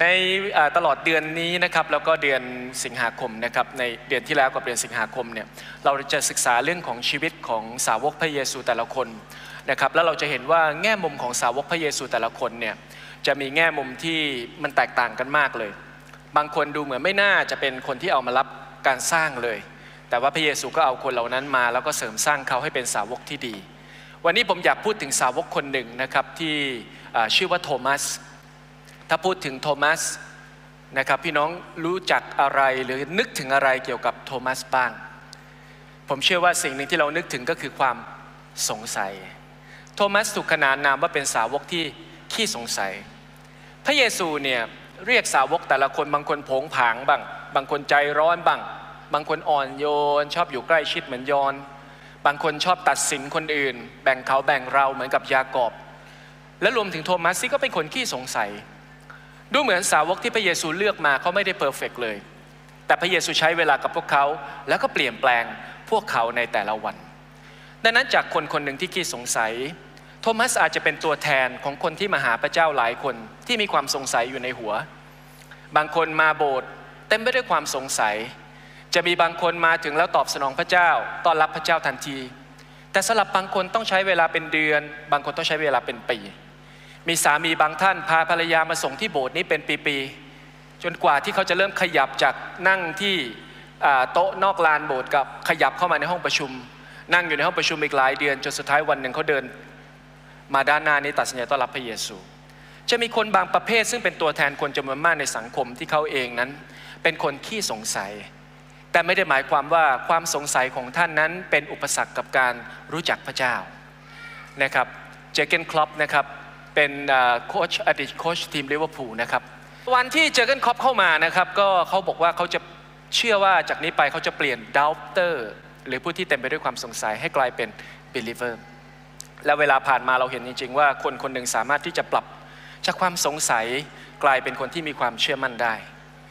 ในตลอดเดือนนี้นะครับแล้วก็เดือนสิงหาคมนะครับในเดือนที่แล้วกับเดือนสิงหาคมเนี่ยเราจะศึกษาเรื่องของชีวิตของสาวกพระเยซูแต่ละคนนะครับแล้วเราจะเห็นว่าแง่มุมของสาวกพระเยซูแต่ละคนเนี่ยจะมีแง่มุมที่มันแตกต่างกันมากเลยบางคนดูเหมือนไม่น่าจะเป็นคนที่เอามารับการสร้างเลยแต่ว่าพระเยซูก็เอาคนเหล่านั้นมาแล้วก็เสริมสร้างเขาให้เป็นสาวกที่ดีวันนี้ผมอยากพูดถึงสาวกคนหนึ่งนะครับที่ชื่อว่าโทมัสถ้าพูดถึงโทมัสนะครับพี่น้องรู้จักอะไรหรือนึกถึงอะไรเกี่ยวกับโทมัสบ้างผมเชื่อว่าสิ่งหนึ่งที่เรานึกถึงก็คือความสงสัยโทมัสถูกขนานนามว่าเป็นสาวกที่ขี้สงสัยพระเยซูเนี่ยเรียกสาวกแต่ละคนบางคนโผงผางบ้างบางคนใจร้อนบ้างบางคนอ่อนโยนชอบอยู่ใกล้ชิดเหมือนยอนบางคนชอบตัดสินคนอื่นแบ่งเขาแบ่งเราเหมือนกับยากอบและรวมถึงโทมัสที่ก็เป็นคนขี้สงสัยดูเหมือนสาวกที่พระเยซูเลือกมาเขาไม่ได้เพอร์เฟกต์เลยแต่พระเยซูใช้เวลากับพวกเขาแล้วก็เปลี่ยนแปลงพวกเขาในแต่ละวันดังนั้นจากคนคนหนึ่งที่ขี้สงสัยโทมัสอาจจะเป็นตัวแทนของคนที่มาหาพระเจ้าหลายคนที่มีความสงสัยอยู่ในหัวบางคนมาโบสถ์เต็มไปด้วยความสงสัยจะมีบางคนมาถึงแล้วตอบสนองพระเจ้าต้อนรับพระเจ้าทันทีแต่สำหรับบางคนต้องใช้เวลาเป็นเดือนบางคนต้องใช้เวลาเป็นปีมีสามีบางท่านพาภรรยามาส่งที่โบสถ์นี้เป็นปีๆจนกว่าที่เขาจะเริ่มขยับจากนั่งที่โต๊ะนอกลานโบสถ์กับขยับเข้ามาในห้องประชุมนั่งอยู่ในห้องประชุมอีกหลายเดือนจนสุดท้ายวันหนึ่งเขาเดินมาด้านหน้านี้ตัดสินใจต้อนรับพระเยซูจะมีคนบางประเภทซึ่งเป็นตัวแทนคนจำนวนมากในสังคมที่เขาเองนั้นเป็นคนขี้สงสัยแต่ไม่ได้หมายความว่าความสงสัยของท่านนั้นเป็นอุปสรรคกับการรู้จักพระเจ้านะครับเจอร์เกนคล็อปนะครับเป็นโค้ชอดีตโค้ชทีมลิเวอร์พูลนะครับวันที่เจอร์เกนคล็อปเข้ามานะครับก็เขาบอกว่าเขาจะเชื่อว่าจากนี้ไปเขาจะเปลี่ยนดาวเตอร์หรือผู้ที่เต็มไปด้วยความสงสัยให้กลายเป็นบิลีเวอร์และเวลาผ่านมาเราเห็นจริงๆว่าคนคนหนึ่งสามารถที่จะปรับจากความสงสัยกลายเป็นคนที่มีความเชื่อมั่นได้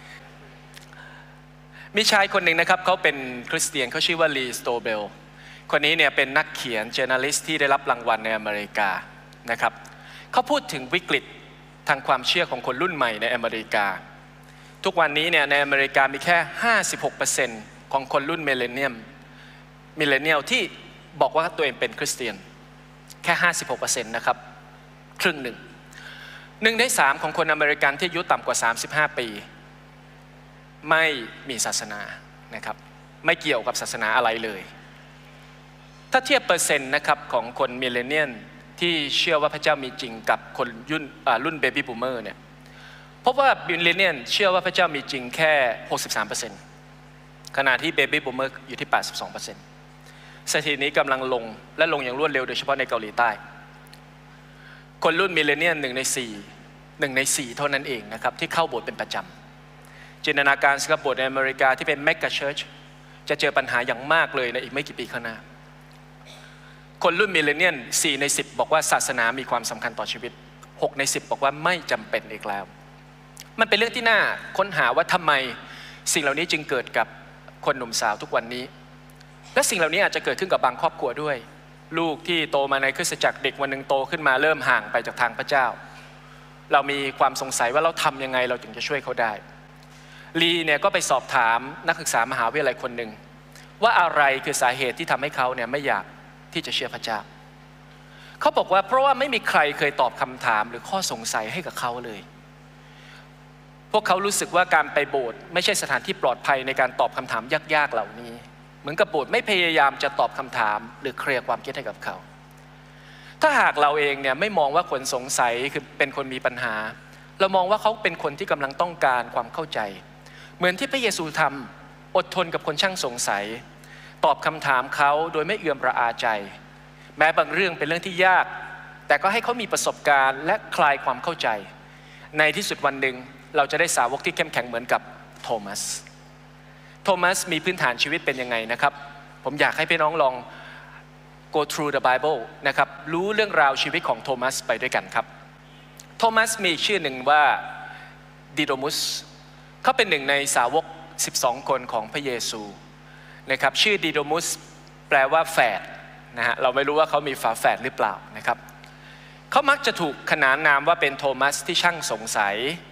มีชายคนหนึ่งนะครับเขาเป็นคริสเตียนเขาชื่อว่าลีสโตเบลคนนี้เนี่ยเป็นนักเขียน journalist ที่ได้รับรางวัลในอเมริกานะครับเขาพูดถึงวิกฤตทางความเชื่อของคนรุ่นใหม่ในอเมริกาทุกวันนี้เนี่ยในอเมริกามีแค่ 56% ของคนรุ่นมิลเลนเนียลที่บอกว่าตัวเองเป็นคริสเตียนแค่ 56% นะครับครึ่งหนึ่ง1 ใน 3ของคนอเมริกันที่อายุต่ำกว่า35ปีไม่มีศาสนานะครับไม่เกี่ยวกับศาสนาอะไรเลยถ้าเทียบเปอร์เซ็นต์นะครับของคนมิลเลนเนียลที่เชื่อว่าพระเจ้ามีจริงกับคนรุ่นเบบี้บูมเมอร์เนี่ยพบว่ามิลเลนเนียลเชื่อว่าพระเจ้ามีจริงแค่ 63% ขณะที่เบบี้บูมเมอร์อยู่ที่ 82%สถิตินี้กำลังลงและลงอย่างรวดเร็วโดยเฉพาะในเกาหลีใต้คนรุ่นมิลเลนเนียล1 ใน 4เท่านั้นเองนะครับที่เข้าโบสถ์เป็นประจำจินตนาการกับโบสถ์ในอเมริกาที่เป็นเมกะเชิร์ชจะเจอปัญหาอย่างมากเลยในอีกไม่กี่ปีข้างหน้าคนรุ่นมิลเลนเนียล4 ใน 10บอกว่าศาสนามีความสำคัญต่อชีวิต6 ใน 10บอกว่าไม่จำเป็นอีกแล้วมันเป็นเรื่องที่น่าค้นหาว่าทำไมสิ่งเหล่านี้จึงเกิดกับคนหนุ่มสาวทุกวันนี้และสิ่งเหล่านี้อาจจะเกิดขึ้นกับบางครอบครัวด้วยลูกที่โตมาในคริสตจักรเด็กวันหนึ่งโตขึ้นมาเริ่มห่างไปจากทางพระเจ้าเรามีความสงสัยว่าเราทำยังไงเราถึงจะช่วยเขาได้ลีเนี่ยก็ไปสอบถามนักศึกษามหาวิทยาลัยคนหนึ่งว่าอะไรคือสาเหตุที่ทำให้เขาเนี่ยไม่อยากที่จะเชื่อพระเจ้าเขาบอกว่าเพราะว่าไม่มีใครเคยตอบคำถามหรือข้อสงสัยให้กับเขาเลยพวกเขารู้สึกว่าการไปโบสถ์ไม่ใช่สถานที่ปลอดภัยในการตอบคำถามยากๆเหล่านี้เหมือนกับโบสถ์ไม่พยายามจะตอบคำถามหรือเคลียร์ความคิดให้กับเขาถ้าหากเราเองเนี่ยไม่มองว่าคนสงสัยคือเป็นคนมีปัญหาเรามองว่าเขาเป็นคนที่กำลังต้องการความเข้าใจเหมือนที่พระเยซูทำอดทนกับคนช่างสงสัยตอบคำถามเขาโดยไม่เอื่อมระอาใจแม้บางเรื่องเป็นเรื่องที่ยากแต่ก็ให้เขามีประสบการณ์และคลายความเข้าใจในที่สุดวันหนึ่งเราจะได้สาวกที่เข้มแข็งเหมือนกับโทมัสมีพื้นฐานชีวิตเป็นยังไงนะครับผมอยากให้พี่น้องลอง go through the Bible นะครับรู้เรื่องราวชีวิตของโทมัสไปด้วยกันครับโทมัสมีชื่อหนึ่งว่าดิโดมุสเขาเป็นหนึ่งในสาวก12คนของพระเยซูนะครับชื่อดิโดมุสแปลว่าแฝดนะฮะเราไม่รู้ว่าเขามีฝาแฝดหรือเปล่านะครับเขามักจะถูกขนานนามว่าเป็นโทมัสที่ช่างสงสัย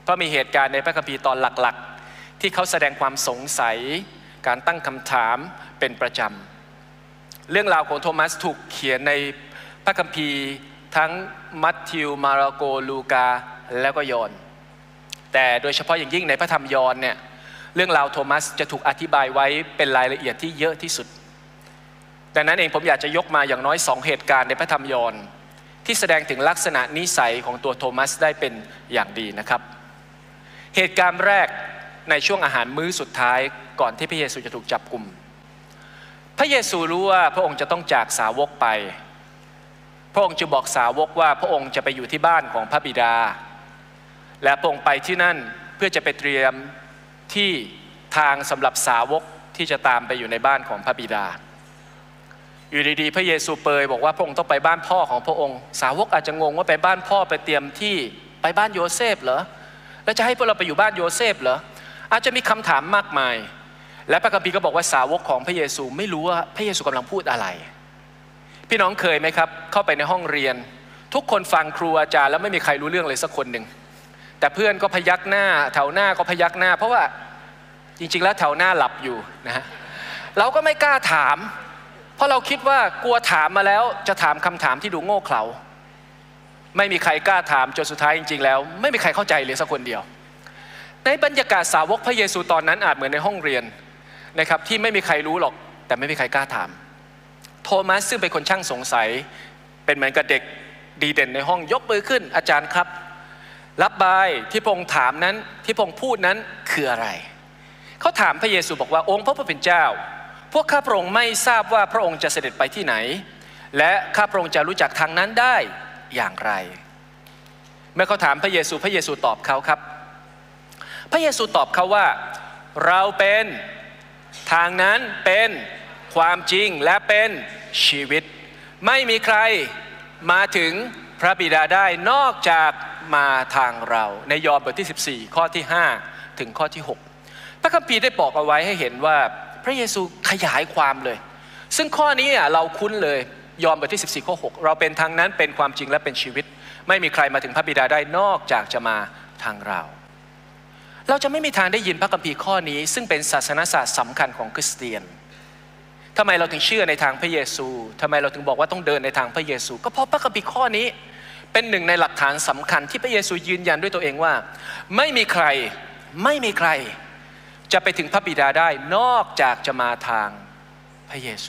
เพราะมีเหตุการณ์ในพระคัมภีร์ตอนหลักๆที่เขาแสดงความสงสัยการตั้งคำถามเป็นประจำเรื่องราวของโทมัสถูกเขียนในพระคัมภีร์ทั้งมัทธิวมาระโกลูกาแล้วก็ยอห์นแต่โดยเฉพาะอย่างยิ่งในพระธรรมยอห์นเนี่ยเรื่องราวโทมัสจะถูกอธิบายไว้เป็นรายละเอียดที่เยอะที่สุดดังนั้นเองผมอยากจะยกมาอย่างน้อย2เหตุการณ์ในพระธรรมยอห์นที่แสดงถึงลักษณะนิสัยของตัวโทมัสได้เป็นอย่างดีนะครับเหตุการณ์แรกในช่วงอาหารมื้อสุดท้ายก่อนที่พระเยซูจะถูกจับกุมพระเยซูรู้ว่าพระองค์จะต้องจากสาวกไปพระองค์จึงบอกสาวกว่าพระองค์จะไปอยู่ที่บ้านของพระบิดาและพระองค์ไปที่นั่นเพื่อจะไปเตรียมที่ทางสำหรับสาวกที่จะตามไปอยู่ในบ้านของพระบิดาอยู่ดีๆพระเยซูเปรยบอกว่าพระองค์ต้องไปบ้านพ่อของพระองค์สาวกอาจจะงงว่าไปบ้านพ่อไปเตรียมที่ไปบ้านโยเซฟเหรอแล้วจะให้พวกเราไปอยู่บ้านโยเซฟเหรออาจจะมีคำถามมากมายและพระคัมภีร์ก็บอกว่าสาวกของพระเยซูไม่รู้ว่าพระเยซูกำลังพูดอะไรพี่น้องเคยไหมครับเข้าไปในห้องเรียนทุกคนฟังครูอาจารย์แล้วไม่มีใครรู้เรื่องเลยสักคนหนึ่งแต่เพื่อนก็พยักหน้าแถวหน้าก็พยักหน้าเพราะว่าจริงๆแล้วแถวหน้าหลับอยู่นะฮะเราก็ไม่กล้าถามเพราะเราคิดว่ากลัวถามมาแล้วจะถามคำถามที่ดูโง่เขลาไม่มีใครกล้าถามจนสุดท้ายจริงๆแล้วไม่มีใครเข้าใจเลยสักคนเดียวในบรรยากาศสาวกพระเยซูตอนนั้นอาจเหมือนในห้องเรียนนะครับที่ไม่มีใครรู้หรอกแต่ไม่มีใครกล้าถามโทมัสซึ่งเป็นคนช่างสงสัยเป็นเหมือนกับเด็กดีเด่นในห้องยกมือขึ้นอาจารย์ครับรับบายที่พระองค์ถามนั้นที่พระองค์พูดนั้นคืออะไรเขาถามพระเยซูบอกว่าองค์พระผู้เป็นเจ้าพวกข้าพระองค์ไม่ทราบว่าพระองค์จะเสด็จไปที่ไหนและข้าพระองค์จะรู้จักทางนั้นได้อย่างไรเมื่อเขาถามพระเยซูพระเยซูตอบเขาครับพระเยซูตอบเขาว่าเราเป็นทางนั้นเป็นความจริงและเป็นชีวิตไม่มีใครมาถึงพระบิดาได้นอกจากมาทางเราในยอห์นบทที่14ข้อที่5ถึงข้อที่6พระคัมภีร์ได้บอกเอาไว้ให้เห็นว่าพระเยซูขยายความเลยซึ่งข้อนี้เราคุ้นเลยยอห์นบทที่14ข้อ6เราเป็นทางนั้นเป็นความจริงและเป็นชีวิตไม่มีใครมาถึงพระบิดาได้นอกจากจะมาทางเราจะไม่มีทางได้ยินพระคัมภีร์ข้อนี้ซึ่งเป็นศาสนศาสตร์สำคัญของคริสเตียนทำไมเราถึงเชื่อในทางพระเยซูทำไมเราถึงบอกว่าต้องเดินในทางพระเยซูก็เพราะพระคัมภีร์ข้อนี้เป็นหนึ่งในหลักฐานสำคัญที่พระเยซูยืนยันด้วยตัวเองว่าไม่มีใครจะไปถึงพระบิดาได้นอกจากจะมาทางพระเยซู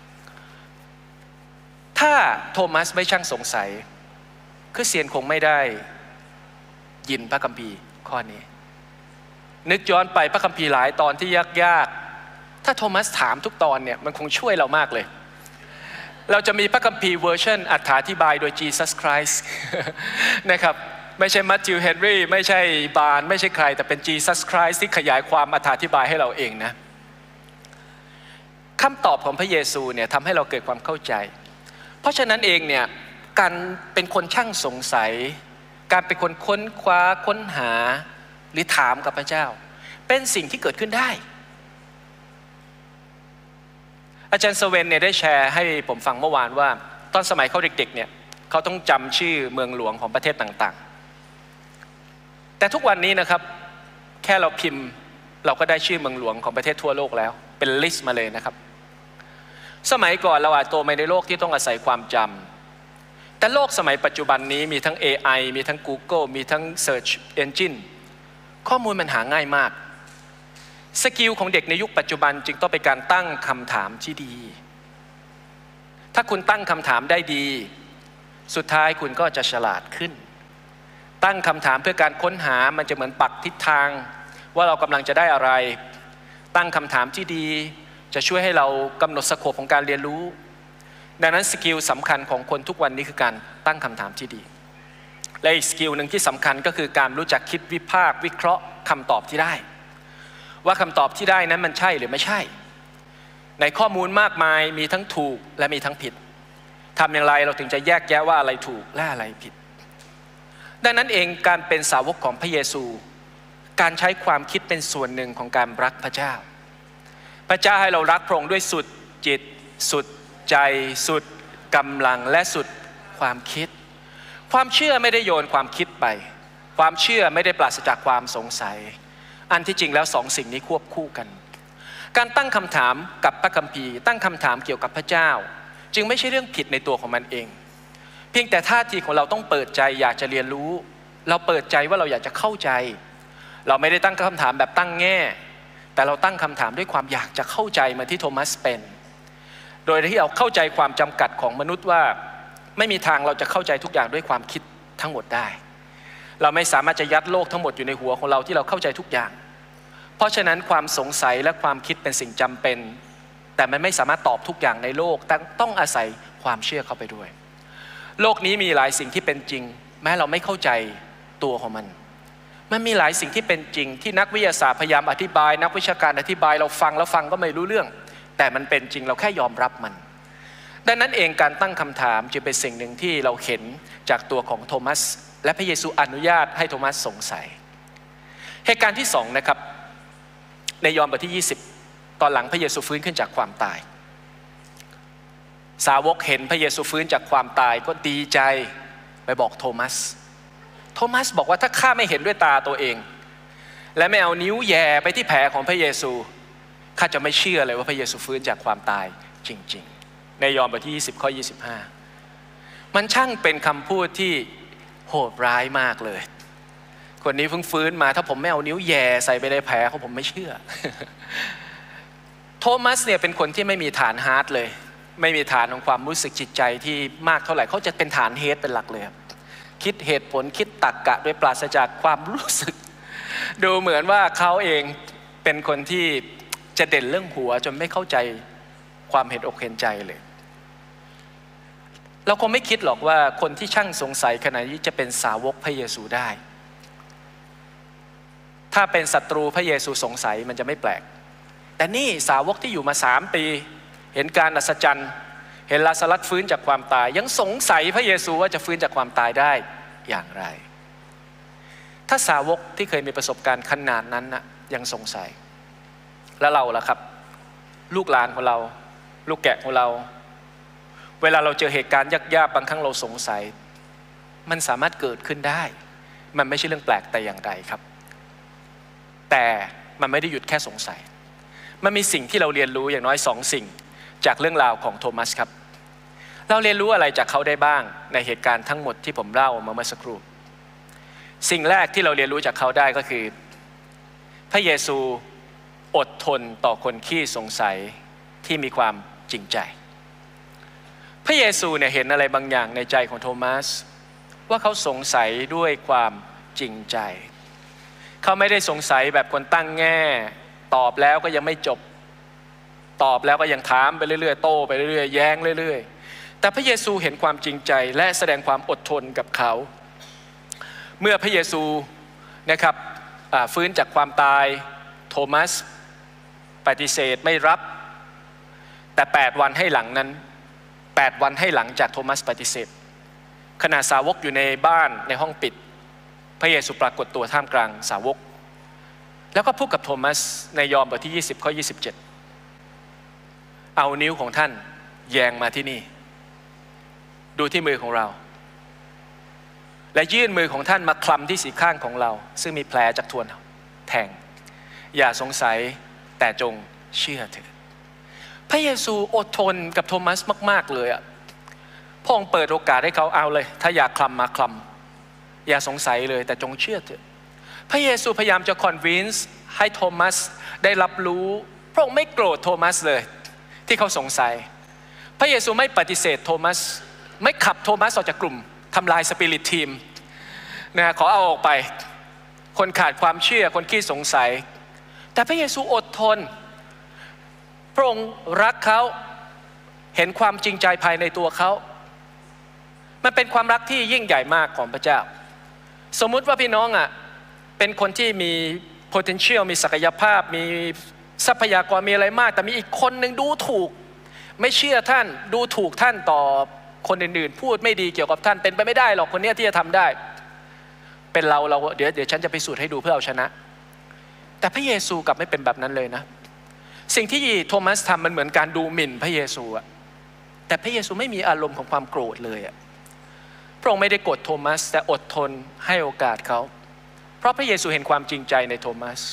ถ้าโทมัสไม่ช่างสงสัยคริสเตียนคงไม่ได้ยินพระคัมภีร์ข้อนี้นึกย้อนไปพระคัมภีร์หลายตอนที่ยากๆถ้าโทมัสถามทุกตอนเนี่ยมันคงช่วยเรามากเลยเราจะมีพระคัมภีร์เวอร์ชันอธิบายโดย Jesus Christ นะครับไม่ใช่มัทธิวเฮนรี่ไม่ใช่บาร์นไม่ใช่ใครแต่เป็น Jesus Christ ที่ขยายความอธิบายให้เราเองนะคำตอบของพระเยซูเนี่ยทำให้เราเกิดความเข้าใจเพราะฉะนั้นเองเนี่ยการเป็นคนช่างสงสัยการเป็นคนค้นคว้าค้นหาหรือถามกับพระเจ้าเป็นสิ่งที่เกิดขึ้นได้อาจารย์สเวนเนี่ยได้แชร์ให้ผมฟังเมื่อวานว่าตอนสมัยเขาเด็กๆเนี่ยเขาต้องจำชื่อเมืองหลวงของประเทศต่างๆแต่ทุกวันนี้นะครับแค่เราพิมพ์เราก็ได้ชื่อเมืองหลวงของประเทศทั่วโลกแล้วเป็นลิสต์มาเลยนะครับสมัยก่อนเราอาจโตมาในโลกที่ต้องอาศัยความจำแต่โลกสมัยปัจจุบันนี้มีทั้ง AI มีทั้ง Google มีทั้ง Search Engine ข้อมูลมันหาง่ายมากสกิลของเด็กในยุคปัจจุบันจึงต้องเป็นการตั้งคำถามที่ดีถ้าคุณตั้งคำถามได้ดีสุดท้ายคุณก็จะฉลาดขึ้นตั้งคำถามเพื่อการค้นหามันจะเหมือนปักทิศทางว่าเรากำลังจะได้อะไรตั้งคำถามที่ดีจะช่วยให้เรากำหนดสโคปของการเรียนรู้ดังนั้นสกิลสำคัญของคนทุกวันนี้คือการตั้งคำถามที่ดีและอีกสกิลหนึ่งที่สำคัญก็คือการรู้จักคิดวิพากษ์วิเคราะห์คำตอบที่ได้ว่าคำตอบที่ได้นั้นมันใช่หรือไม่ใช่ในข้อมูลมากมายมีทั้งถูกและมีทั้งผิดทำอย่างไรเราถึงจะแยกแยะว่าอะไรถูกและอะไรผิดดังนั้นเองการเป็นสาวกของพระเยซูการใช้ความคิดเป็นส่วนหนึ่งของการรักพระเจ้าพระเจ้าให้เรารักพระองค์ด้วยสุดจิตสุดใจสุดกำลังและสุดความคิดความเชื่อไม่ได้โยนความคิดไปความเชื่อไม่ได้ปราศจากความสงสัยอันที่จริงแล้วสองสิ่งนี้ควบคู่กันการตั้งคำถามกับพระคัมภีร์ตั้งคำถามเกี่ยวกับพระเจ้าจึงไม่ใช่เรื่องผิดในตัวของมันเองเพียงแต่ท่าทีของเราต้องเปิดใจอยากจะเรียนรู้เราเปิดใจว่าเราอยากจะเข้าใจเราไม่ได้ตั้งคำถามแบบตั้งแง่แต่เราตั้งคำถามด้วยความอยากจะเข้าใจเหมือนที่โทมัสเป็นโดยที่เราเข้าใจความจำกัดของมนุษย์ว่าไม่มีทางเราจะเข้าใจทุกอย่างด้วยความคิดทั้งหมดได้เราไม่สามารถจะยัดโลกทั้งหมดอยู่ในหัวของเราที่เราเข้าใจทุกอย่างเพราะฉะนั้นความสงสัยและความคิดเป็นสิ่งจำเป็นแต่มันไม่สามารถตอบทุกอย่างในโลกต้องอาศัยความเชื่อเข้าไปด้วยโลกนี้มีหลายสิ่งที่เป็นจริงแม้เราไม่เข้าใจตัวของมันมีหลายสิ่งที่เป็นจริงที่นักวิทยาศาสตร์พยายามอธิบายนักวิชาการอธิบายเราฟังแล้วฟังก็ไม่รู้เรื่องแต่มันเป็นจริงเราแค่ยอมรับมันดังนั้นเองการตั้งคำถามจึงเป็นสิ่งหนึ่งที่เราเห็นจากตัวของโทมัสและพระเยซูอนุญาตให้โทมัสสงสัยเหตุการณ์ที่2นะครับในยอห์นบทที่20ตอนหลังพระเยซูฟื้นขึ้นจากความตายสาวกเห็นพระเยซูฟื้นจากความตายก็ดีใจไปบอกโทมัสบอกว่าถ้าข้าไม่เห็นด้วยตาตัวเองและไม่เอานิ้วแย่ไปที่แผลของพระเยซูข้าจะไม่เชื่อเลยว่าพระเยซูฟื้นจากความตายจริงๆในยอห์นบทที่20ข้อ25มันช่างเป็นคำพูดที่โหดร้ายมากเลยคนนี้เพิ่งฟื้นมาถ้าผมไม่เอานิ้วแย่ใส่ไปในแผลเขาผมไม่เชื่อ โทมัสเนี่ยเป็นคนที่ไม่มีฐานฮาร์ทเลยไม่มีฐานของความรู้สึกจิตใจที่มากเท่าไหร่เขาจะเป็นฐานเฮดเป็นหลักเลยคิดเหตุผลคิดตรรกะโดยปราศจากความรู้สึกดูเหมือนว่าเขาเองเป็นคนที่จะเด่นเรื่องหัวจนไม่เข้าใจความเห็นอกเห็นใจเลยเราคงไม่คิดหรอกว่าคนที่ช่างสงสัยขนาดนี้จะเป็นสาวกพระเยซูได้ถ้าเป็นศัตรูพระเยซูสงสัยมันจะไม่แปลกแต่นี่สาวกที่อยู่มา3 ปีเห็นการอัศจรรย์เห็นลาซารัสฟื้นจากความตายยังสงสัยพระเยซูว่าจะฟื้นจากความตายได้อย่างไรถ้าสาวกที่เคยมีประสบการณ์ขนาดนั้นนะยังสงสัยแล้วเราล่ะครับลูกหลานของเราลูกแกะของเราเวลาเราเจอเหตุการณ์ยากๆบางครั้งเราสงสัยมันสามารถเกิดขึ้นได้มันไม่ใช่เรื่องแปลกแต่อย่างใดครับแต่มันไม่ได้หยุดแค่สงสัยมันมีสิ่งที่เราเรียนรู้อย่างน้อย2 สิ่งจากเรื่องราวของโทมัสครับเราเรียนรู้อะไรจากเขาได้บ้างในเหตุการณ์ทั้งหมดที่ผมเล่ามาเมื่อสักครู่สิ่งแรกที่เราเรียนรู้จากเขาได้ก็คือพระเยซูอดทนต่อคนขี้สงสัยที่มีความจริงใจพระเยซูเนี่ยเห็นอะไรบางอย่างในใจของโทมัสว่าเขาสงสัยด้วยความจริงใจเขาไม่ได้สงสัยแบบคนตั้งแง่ตอบแล้วก็ยังไม่จบตอบแล้วก็ยังถามไปเรื่อยๆโต้ไปเรื่อยๆแย้งเรื่อยๆแต่พระเยซูเห็นความจริงใจและแสดงความอดทนกับเขาเมื่อพระเยซูนะครับฟื้นจากความตายโทมัสปฏิเสธไม่รับแต่8 วันให้หลังนั้น8 วันให้หลังจากโทมัสปฏิเสธขณะสาวกอยู่ในบ้านในห้องปิดพระเยซูปรากฏตัวท่ามกลางสาวกแล้วก็พูดกับโทมัสในยอห์นบทที่20ข้อ27เอานิ้วของท่านแยงมาที่นี่ดูที่มือของเราและยื่นมือของท่านมาคลำที่สีข้างของเราซึ่งมีแผลจากทวนแทงอย่าสงสัยแต่จงเชื่อเถิดพระเยซูอดทนกับโทมัสมากๆเลยอะพระองค์เปิดโอกาสให้เขาเอาเลยถ้าอยากคลำมาคลำอย่าสงสัยเลยแต่จงเชื่อเถิดพระเยซูพยายามจะคอนวินส์ให้โทมัสได้รับรู้พระองค์ไม่โกรธโทมัสเลยที่เขาสงสัยพระเยซูไม่ปฏิเสธโทมัสไม่ขับโทมัสออกจากกลุ่มทำลายสปิริตทีมนะขอเอาออกไปคนขาดความเชื่อคนขี้สงสัยแต่พระเยซูอดทนพระองค์รักเขาเห็นความจริงใจภายในตัวเขามันเป็นความรักที่ยิ่งใหญ่มากของพระเจ้าสมมุติว่าพี่น้องเป็นคนที่มี potential มีศักยภาพมีทรัพยากรมีอะไรมากแต่มีอีกคนหนึ่งดูถูกไม่เชื่อท่านดูถูกท่านต่อคนอื่นๆพูดไม่ดีเกี่ยวกับท่านเป็นไปไม่ได้หรอกคนนี้ที่จะทำได้เป็นเราเดี๋ยวฉันจะไปสูตรให้ดูเพื่อเอาชนะแต่พระเยซูกลับไม่เป็นแบบนั้นเลยนะสิ่งที่โทมัสทำมันเหมือนการดูหมิ่นพระเยซูแต่พระเยซูไม่มีอารมณ์ของความโกรธเลยพระองค์ไม่ได้โกรธโทมัสแต่อดทนให้โอกาสเขาเพราะพระเยซูเห็นความจริงใจในโทมัส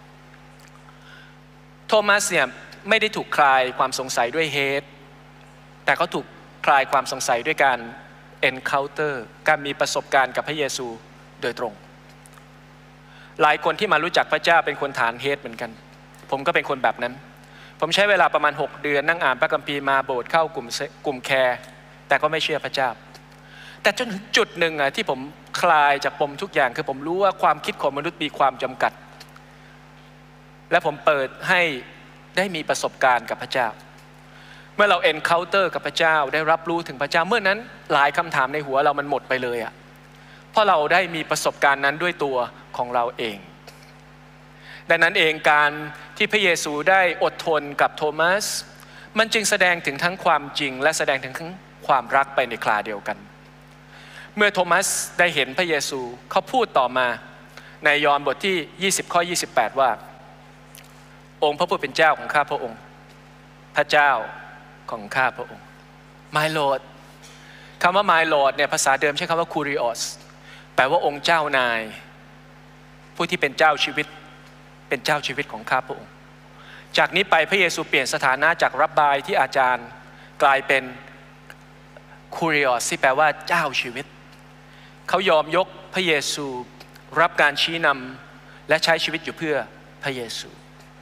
เนี่ยไม่ได้ถูกคลายความสงสัยด้วยเฮทแต่เขาถูกคลายความสงสัยด้วยการ encounter การมีประสบการณ์กับพระเยซูโดยตรงหลายคนที่มารู้จักพระเจ้าเป็นคนฐานเฮทเหมือนกันผมก็เป็นคนแบบนั้นผมใช้เวลาประมาณ6 เดือนนั่งอ่านพระคัมภีร์มาโบสถ์เข้ากลุ่มแคร์แต่ก็ไม่เชื่อพระเจ้าแต่จนจุดหนึ่งที่ผมคลายจากปมทุกอย่างคือผมรู้ว่าความคิดของมนุษย์มีความจำกัดและผมเปิดให้ได้มีประสบการณ์กับพระเจ้าเมื่อเรา encounter กับพระเจ้าได้รับรู้ถึงพระเจ้าเมื่อนั้นหลายคำถามในหัวเรามันหมดไปเลยเพราะเราได้มีประสบการณ์นั้นด้วยตัวของเราเองดังนั้นเองการที่พระเยซูได้อดทนกับโทมัสมันจึงแสดงถึงทั้งความจริงและแสดงถึงทั้งความรักไปในคราเดียวกันเมื่อโทมัสได้เห็นพระเยซูเขาพูดต่อมาในยอห์นบทที่20 ข้อ 28ว่าองค์พระผู้เป็นเจ้าของข้าพระองค์พระเจ้าของข้าพระองค์ My Lord คำว่า My Lord เนี่ยภาษาเดิมใช้คำว่า Kurios แปลว่าองค์เจ้านายผู้ที่เป็นเจ้าชีวิตเป็นเจ้าชีวิตของข้าพระองค์จากนี้ไปพระเยซูเปลี่ยนสถานะจากรับบายที่อาจารย์กลายเป็น Kurios ที่แปลว่าเจ้าชีวิตเขายอมยกพระเยซูรับการชี้นำและใช้ชีวิตอยู่เพื่อพระเยซู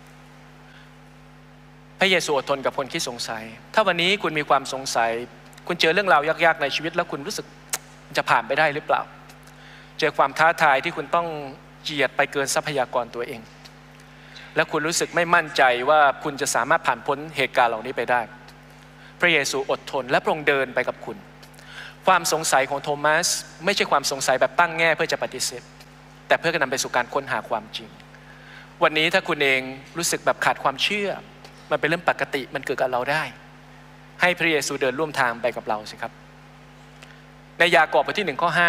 พระเยซูอดทนกับคนที่สงสัยถ้าวันนี้คุณมีความสงสัยคุณเจอเรื่องราวยากๆในชีวิตแล้วคุณรู้สึกจะผ่านไปได้หรือเปล่าเจอความท้าทายที่คุณต้องเจียดไปเกินทรัพยากรตัวเองและคุณรู้สึกไม่มั่นใจว่าคุณจะสามารถผ่านพ้นเหตุการณ์เหล่านี้ไปได้พระเยซูอดทนและพระองค์เดินไปกับคุณความสงสัยของโทมัสไม่ใช่ความสงสัยแบบตั้งแง่เพื่อจะปฏิเสธแต่เพื่อนำไปสู่การค้นหาความจริงวันนี้ถ้าคุณเองรู้สึกแบบขาดความเชื่อมันเป็นเรื่องปกติมันเกิดกับเราได้ให้พระเยซูเดินร่วมทางไปกับเราสิครับในยากอบบทที่1 ข้อ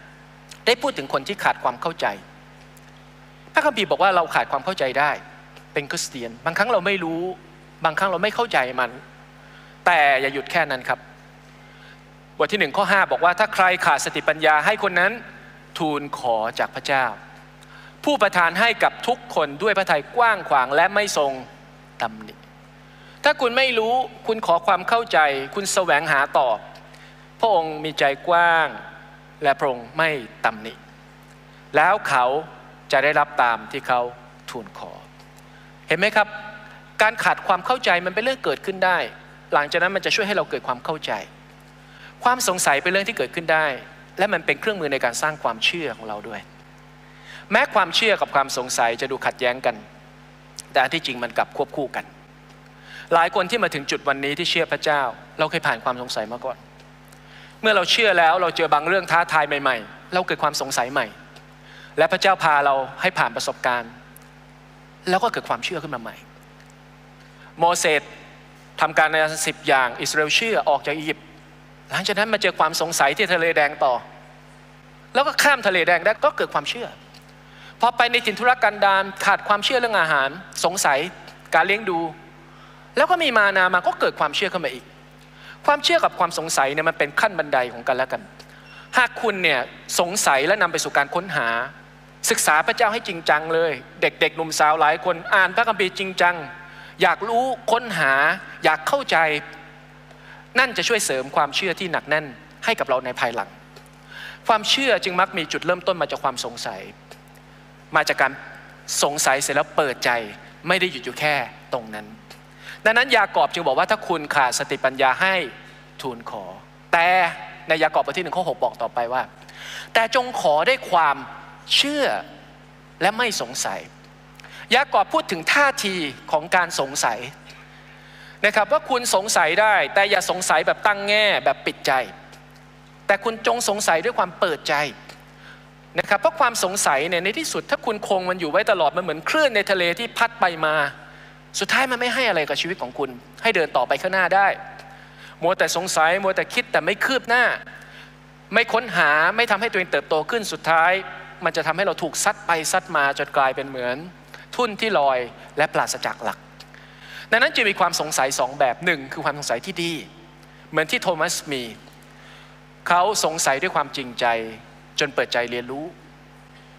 5ได้พูดถึงคนที่ขาดความเข้าใจพระคัมภีร์บอกว่าเราขาดความเข้าใจได้เป็นคริสเตียนบางครั้งเราไม่รู้บางครั้งเราไม่เข้าใจมันแต่อย่าหยุดแค่นั้นครับบทที่1 ข้อ 5บอกว่าถ้าใครขาดสติปัญญาให้คนนั้นทูลขอจากพระเจ้าผู้ประทานให้กับทุกคนด้วยพระทัยกว้างขวางและไม่ทรงตำหนิถ้าคุณไม่รู้คุณขอความเข้าใจคุณแสวงหาตอบพระองค์มีใจกว้างและพระองค์ไม่ตำหนิแล้วเขาจะได้รับตามที่เขาทูลขอเห็นไหมครับการขาดความเข้าใจมันเป็นเรื่องเกิดขึ้นได้หลังจากนั้นมันจะช่วยให้เราเกิดความเข้าใจความสงสัยเป็นเรื่องที่เกิดขึ้นได้และมันเป็นเครื่องมือในการสร้างความเชื่อของเราด้วยแม้ความเชื่อกับความสงสัยจะดูขัดแย้งกันแต่ที่จริงมันกลับควบคู่กันหลายคนที่มาถึงจุดวันนี้ที่เชื่อพระเจ้าเราเคยผ่านความสงสัยมาก่อนเมื่อเราเชื่อแล้วเราเจอบางเรื่องท้าทายใหม่ๆเราเกิดความสงสัยใหม่และพระเจ้าพาเราให้ผ่านประสบการณ์แล้วก็เกิดความเชื่อขึ้นมาใหม่โมเสสทำการใน10 อย่างอิสราเอลเชื่อออกจากอียิปต์หลังจากนั้นมาเจอความสงสัยที่ทะเลแดงต่อแล้วก็ข้ามทะเลแดงได้ก็เกิดความเชื่อพอไปในถิ่นทุรกันดารขาดความเชื่อเรื่องอาหารสงสัยการเลี้ยงดูแล้วก็มีมานามาก็เกิดความเชื่อขึ้นมาอีกความเชื่อกับความสงสัยเนี่ยมันเป็นขั้นบันไดของกันและกันหากคุณเนี่ยสงสัยและนำไปสู่การค้นหาศึกษาพระเจ้าให้จริงจังเลยเด็กๆหนุ่มสาวหลายคนอ่านพระคัมภีร์จริงจังอยากรู้ค้นหาอยากเข้าใจนั่นจะช่วยเสริมความเชื่อที่หนักแน่นให้กับเราในภายหลังความเชื่อจึงมักมีจุดเริ่มต้นมาจากความสงสัยมาจากการสงสัยเสร็จแล้วเปิดใจไม่ได้หยุดอยู่แค่ตรงนั้นดังนั้นยากอบจึงบอกว่าถ้าคุณขาดสติปัญญาให้ทูลขอแต่ในยากอบบทที่1 ข้อ 6บอกต่อไปว่าแต่จงขอได้ความเชื่อและไม่สงสัยยากอบพูดถึงท่าทีของการสงสัยนะครับว่าคุณสงสัยได้แต่อย่าสงสัยแบบตั้งแง่แบบปิดใจแต่คุณจงสงสัยด้วยความเปิดใจนะครับเพราะความสงสัยเนี่ยในที่สุดถ้าคุณคงมันอยู่ไว้ตลอดมันเหมือนคลื่นในทะเลที่พัดไปมาสุดท้ายมันไม่ให้อะไรกับชีวิตของคุณให้เดินต่อไปข้างหน้าได้มัวแต่สงสัยมัวแต่คิดแต่ไม่คืบหน้าไม่ค้นหาไม่ทำให้ตัวเองเติบโตขึ้นสุดท้ายมันจะทำให้เราถูกซัดไปซัดมาจนกลายเป็นเหมือนทุ่นที่ลอยและปราศจากหลักดังนั้นจะมีความสงสัย2แบบหนึ่งคือความสงสัยที่ดีเหมือนที่โทมัสมีเขาสงสัยด้วยความจริงใจจนเปิดใจเรียนรู้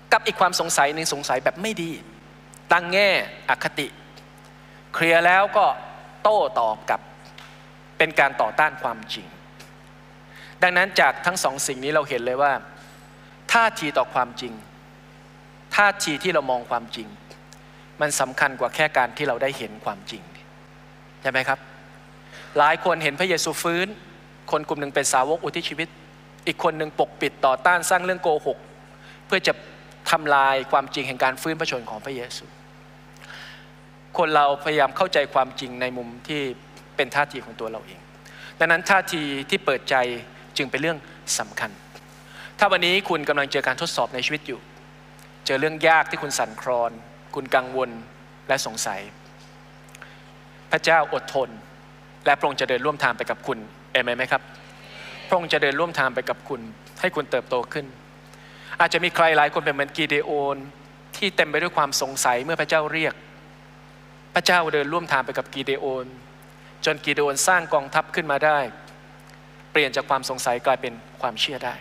กับอีกความสงสัยหนึ่งสงสัยแบบไม่ดีตั้งแง่อคติเคลียร์แล้วก็โต้ตอบกับเป็นการต่อต้านความจริงดังนั้นจากทั้งสองสิ่งนี้เราเห็นเลยว่าท่าทีต่อความจริงท่าทีที่เรามองความจริงมันสำคัญกว่าแค่การที่เราได้เห็นความจริงใช่ไหมครับหลายคนเห็นพระเยซูฟื้นคนกลุ่มหนึ่งเป็นสาวกอุทิศชีวิตอีกคนหนึ่งปกปิดต่อต้านสร้างเรื่องโกหกเพื่อจะทำลายความจริงแห่งการฟื้นพระชนม์ของพระเยซูคนเราพยายามเข้าใจความจริงในมุมที่เป็นท่าทีของตัวเราเองดังนั้นท่าทีที่เปิดใจจึงเป็นเรื่องสำคัญถ้าวันนี้คุณกำลังเจอการทดสอบในชีวิตอยู่เจอเรื่องยากที่คุณสั่นคลอนคุณกังวลและสงสัยพระเจ้าอดทนและพระองค์จะเดินร่วมทางไปกับคุณเอเมนไหมครับพระองค์จะเดินร่วมทางไปกับคุณให้คุณเติบโตขึ้นอาจจะมีใครหลายคนเป็นเหมือนกีเดโอนที่เต็มไปด้วยความสงสัยเมื่อพระเจ้าเรียกพระเจ้าเดินร่วมทางไปกับกีเดโอนจนกีเดโอนสร้างกองทัพขึ้นมาได้เปลี่ยนจากความสงสัยกลายเป็นความเชื่อได้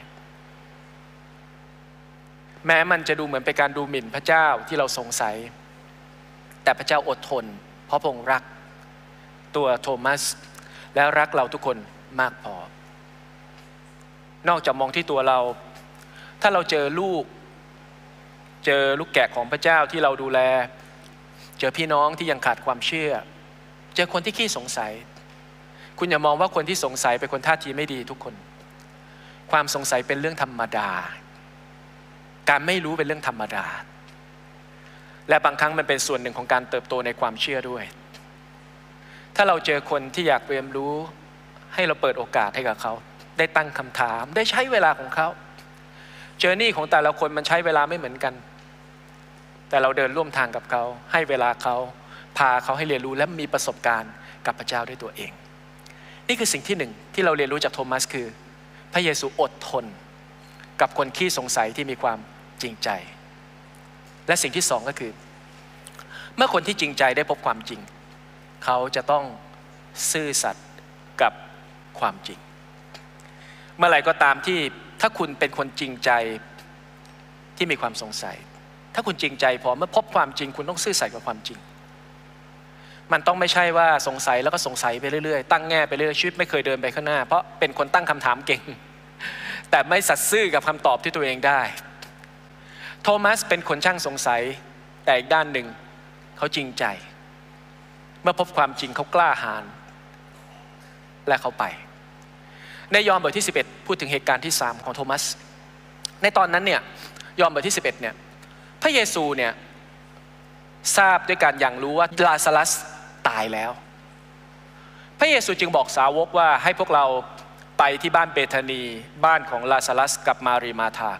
แม้มันจะดูเหมือนเป็นการดูหมิ่นพระเจ้าที่เราสงสัยแต่พระเจ้าอดทนเพราะพระองค์รักตัวโทมัสและรักเราทุกคนมากพอนอกจากมองที่ตัวเราถ้าเราเจอลูกแกะของพระเจ้าที่เราดูแลเจอพี่น้องที่ยังขาดความเชื่อเจอคนที่ขี้สงสัยคุณอย่ามองว่าคนที่สงสัยเป็นคนท่าทีไม่ดีทุกคนความสงสัยเป็นเรื่องธรรมดาการไม่รู้เป็นเรื่องธรรมดาและบางครั้งมันเป็นส่วนหนึ่งของการเติบโตในความเชื่อด้วยถ้าเราเจอคนที่อยากเรียนรู้ให้เราเปิดโอกาสให้กับเขาได้ตั้งคำถามได้ใช้เวลาของเขาเจอร์นี่ของแต่ละคนมันใช้เวลาไม่เหมือนกันแต่เราเดินร่วมทางกับเขาให้เวลาเขาพาเขาให้เรียนรู้และมีประสบการณ์กับพระเจ้าด้วยตัวเองนี่คือสิ่งที่หนึ่งที่เราเรียนรู้จากโทมัสคือพระเยซูอดทนกับคนขี้สงสัยที่มีความจริงใจและสิ่งที่สองก็คือเมื่อคนที่จริงใจได้พบความจริงเขาจะต้องซื่อสัตย์กับความจริงเมื่อไหร่ก็ตามที่ถ้าคุณเป็นคนจริงใจที่มีความสงสัยถ้าคุณจริงใจพอเมื่อพบความจริงคุณต้องซื่อสัตย์กับความจริงมันต้องไม่ใช่ว่าสงสัยแล้วก็สงสัยไปเรื่อยๆตั้งแง่ไปเรื่อยๆชีวิตไม่เคยเดินไปข้างหน้าเพราะเป็นคนตั้งคำถามเก่งแต่ไม่สัตย์ซื่อกับคำตอบที่ตัวเองได้โทมัสเป็นคนช่างสงสัยแต่อีกด้านหนึ่งเขาจริงใจเมื่อพบความจริงเขากล้าหาญและเขาไปในยอห์นบทที่11พูดถึงเหตุการณ์ที่3ของโทมัสในตอนนั้นเนี่ยยอห์นบทที่11เนี่ยพระเยซูเนี่ยทราบด้วยการอย่างรู้ว่าลาซารัสตายแล้วพระเยซูจึงบอกสาวกว่าให้พวกเราไปที่บ้านเบธานีบ้านของลาซารัสกับมารีมาธา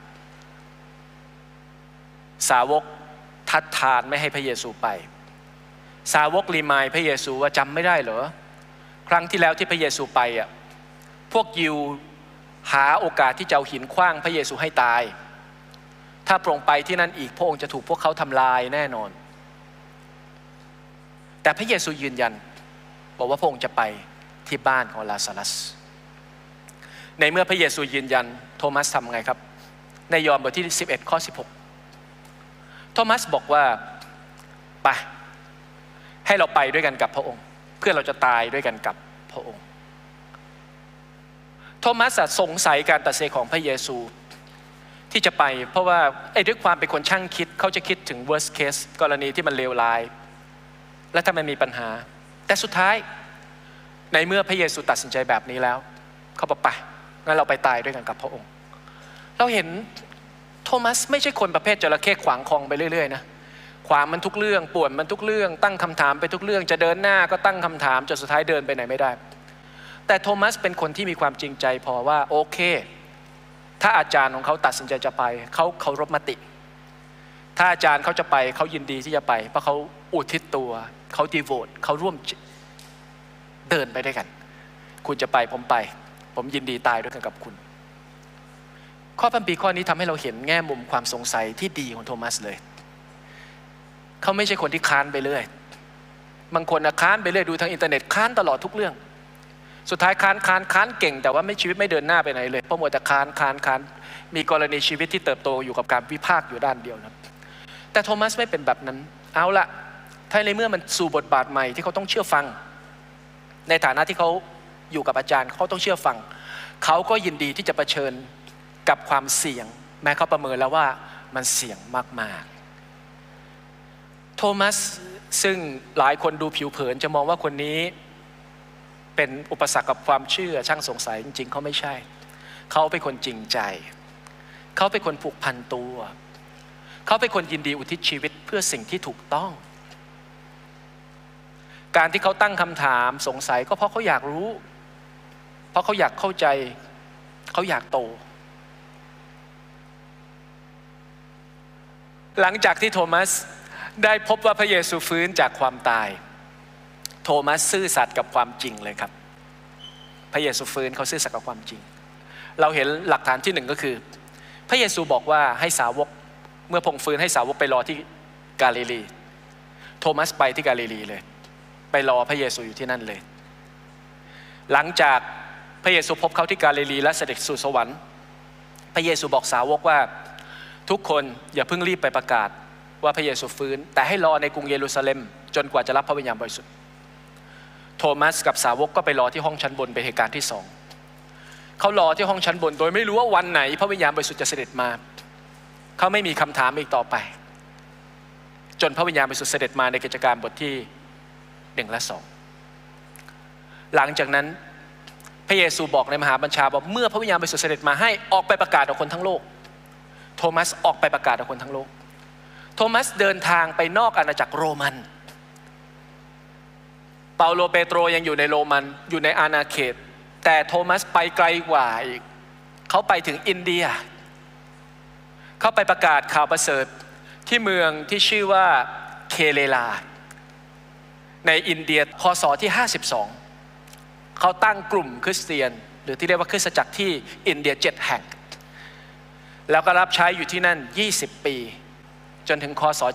สาวกทัดทานไม่ให้พระเยซูไปสาวกรีมายพระเยซูว่าจำไม่ได้เหรอครั้งที่แล้วที่พระเยซูไปอ่ะพวกยิวหาโอกาสที่จะเอาหินขว้างพระเยซูให้ตายถ้าพระองค์ไปที่นั่นอีกพระองค์จะถูกพวกเขาทำลายแน่นอนแต่พระเยซูยืนยันบอกว่าพระองค์จะไปที่บ้านของลาซารัสในเมื่อพระเยซูยืนยันโทมัสทำไงครับในยอห์นบทที่11ข้อ16โทมัสบอกว่าไปให้เราไปด้วยกันกับพระองค์เพื่อเราจะตายด้วยกันกับพระองค์โทมัสสงสัยการตัดสินของพระเยซูที่จะไปเพราะว่าด้วยความเป็นคนช่างคิดเขาจะคิดถึง worst case กรณีที่มันเลวร้ายและถ้ามันมีปัญหาแต่สุดท้ายในเมื่อพระเยซูตัดสินใจแบบนี้แล้วเขาบอกไปงั้นเราไปตายด้วยกันกับพระองค์เราเห็นโทมัสไม่ใช่คนประเภทจระเข้ขวางคลองไปเรื่อยๆนะขวางมันทุกเรื่องป่วนมันทุกเรื่องตั้งคำถามไปทุกเรื่องจะเดินหน้าก็ตั้งคำถามจนสุดท้ายเดินไปไหนไม่ได้แต่โทมัสเป็นคนที่มีความจริงใจพอว่าโอเคถ้าอาจารย์ของเขาตัดสินใจจะไปเขาเคารพมติถ้าอาจารย์เขาจะไปเขายินดีที่จะไปเพราะเขาอุทิศตัวเขาดีโวทเขาร่วมเดินไปด้วยกันคุณจะไปผมไปผมยินดีตายด้วยกันกับคุณข้อพระคัมภีร์ข้อนี้ทำให้เราเห็นแง่มุมความสงสัยที่ดีของโทมัสเลยเขาไม่ใช่คนที่ค้านไปเรื่อยบางคนค้านไปเรื่อยดูทางอินเทอร์เน็ตค้านตลอดทุกเรื่องสุดท้ายค้านเก่งแต่ว่าชีวิตไม่เดินหน้าไปไหนเลยเพราะมัวแต่ค้านมีกรณีชีวิตที่เติบโตอยู่กับการวิพากษ์อยู่ด้านเดียวนะแต่โทมัสไม่เป็นแบบนั้นเอาละถ้าในเมื่อมันสู่บทบาทใหม่ที่เขาต้องเชื่อฟังในฐานะที่เขาอยู่กับอาจารย์เขาต้องเชื่อฟังเขาก็ยินดีที่จะเผชิญกับความเสี่ยงแม้เขาประเมินแล้วว่ามันเสี่ยงมากๆโทมัสซึ่งหลายคนดูผิวเผินจะมองว่าคนนี้เป็นอุปสรรคกับความเชื่อช่างสงสัยจริงๆเขาไม่ใช่เขาเป็นคนจริงใจเขาเป็นคนผูกพันตัวเขาเป็นคนยินดีอุทิศชีวิตเพื่อสิ่งที่ถูกต้องการที่เขาตั้งคำถามสงสัยก็เพราะเขาอยากรู้เพราะเขาอยากเข้าใจเขาอยากโตหลังจากที่โทมัสได้พบว่าพระเยซูฟื้นจากความตายโทมัสซื่อสัตย์กับความจริงเลยครับพระเยซูฟื้นเขาซื่อสัตย์กับความจริงเราเห็นหลักฐานที่หนึ่งก็คือพระเยซูบอกว่าให้สาวกเมื่อพงฟื้นให้สาวกไปรอที่กาลิลีโทมัสไปที่กาลิลีเลยไปรอพระเยซูอยู่ที่นั่นเลยหลังจากพระเยซูพบเขาที่กาลิลีและเสด็จสู่สวรรค์พระเยซูบอกสาวกว่าทุกคนอย่าเพิ่งรีบไปประกาศว่าพระเยซูฟื้นแต่ให้รอในกรุงเยรูซาเล็มจนกว่าจะรับพระวิญญาณบริสุทธิ์โทมัสกับสาวกก็ไปรอที่ห้องชั้นบนเป็นเหตุการณ์ที่สองเขารอที่ห้องชั้นบนโดยไม่รู้ว่าวันไหนพระวิญญาณบริสุทธิ์จะเสด็จมาเขาไม่มีคำถามอีกต่อไปจนพระวิญญาณบริสุทธิ์เสด็จมาในกิจการบทที่1 และ 2หลังจากนั้นพระเยซูบอกในมหาบัญชาบอกเมื่อพระวิญญาณบริสุทธิ์เสด็จมาให้ออกไปประกาศต่อคนทั้งโลกโทมัสออกไปประกาศต่อคนทั้งโลกโทมัสเดินทางไปนอกอาณาจักรโรมันเปาโลเปโตรยังอยู่ในโรมันอยู่ในอาณาเขตแต่โทมัสไปไกลกว่าอีกเขาไปถึงอินเดียเขาไปประกาศข่าวประเสริฐที่เมืองที่ชื่อว่าเคเลลาในอินเดียค.ศ. ที่52เขาตั้งกลุ่มคริสเตียนหรือที่เรียกว่าคริสตจักรที่อินเดีย7 แห่งแล้วก็รับใช้อยู่ที่นั่น20 ปีจนถึงค.ศ.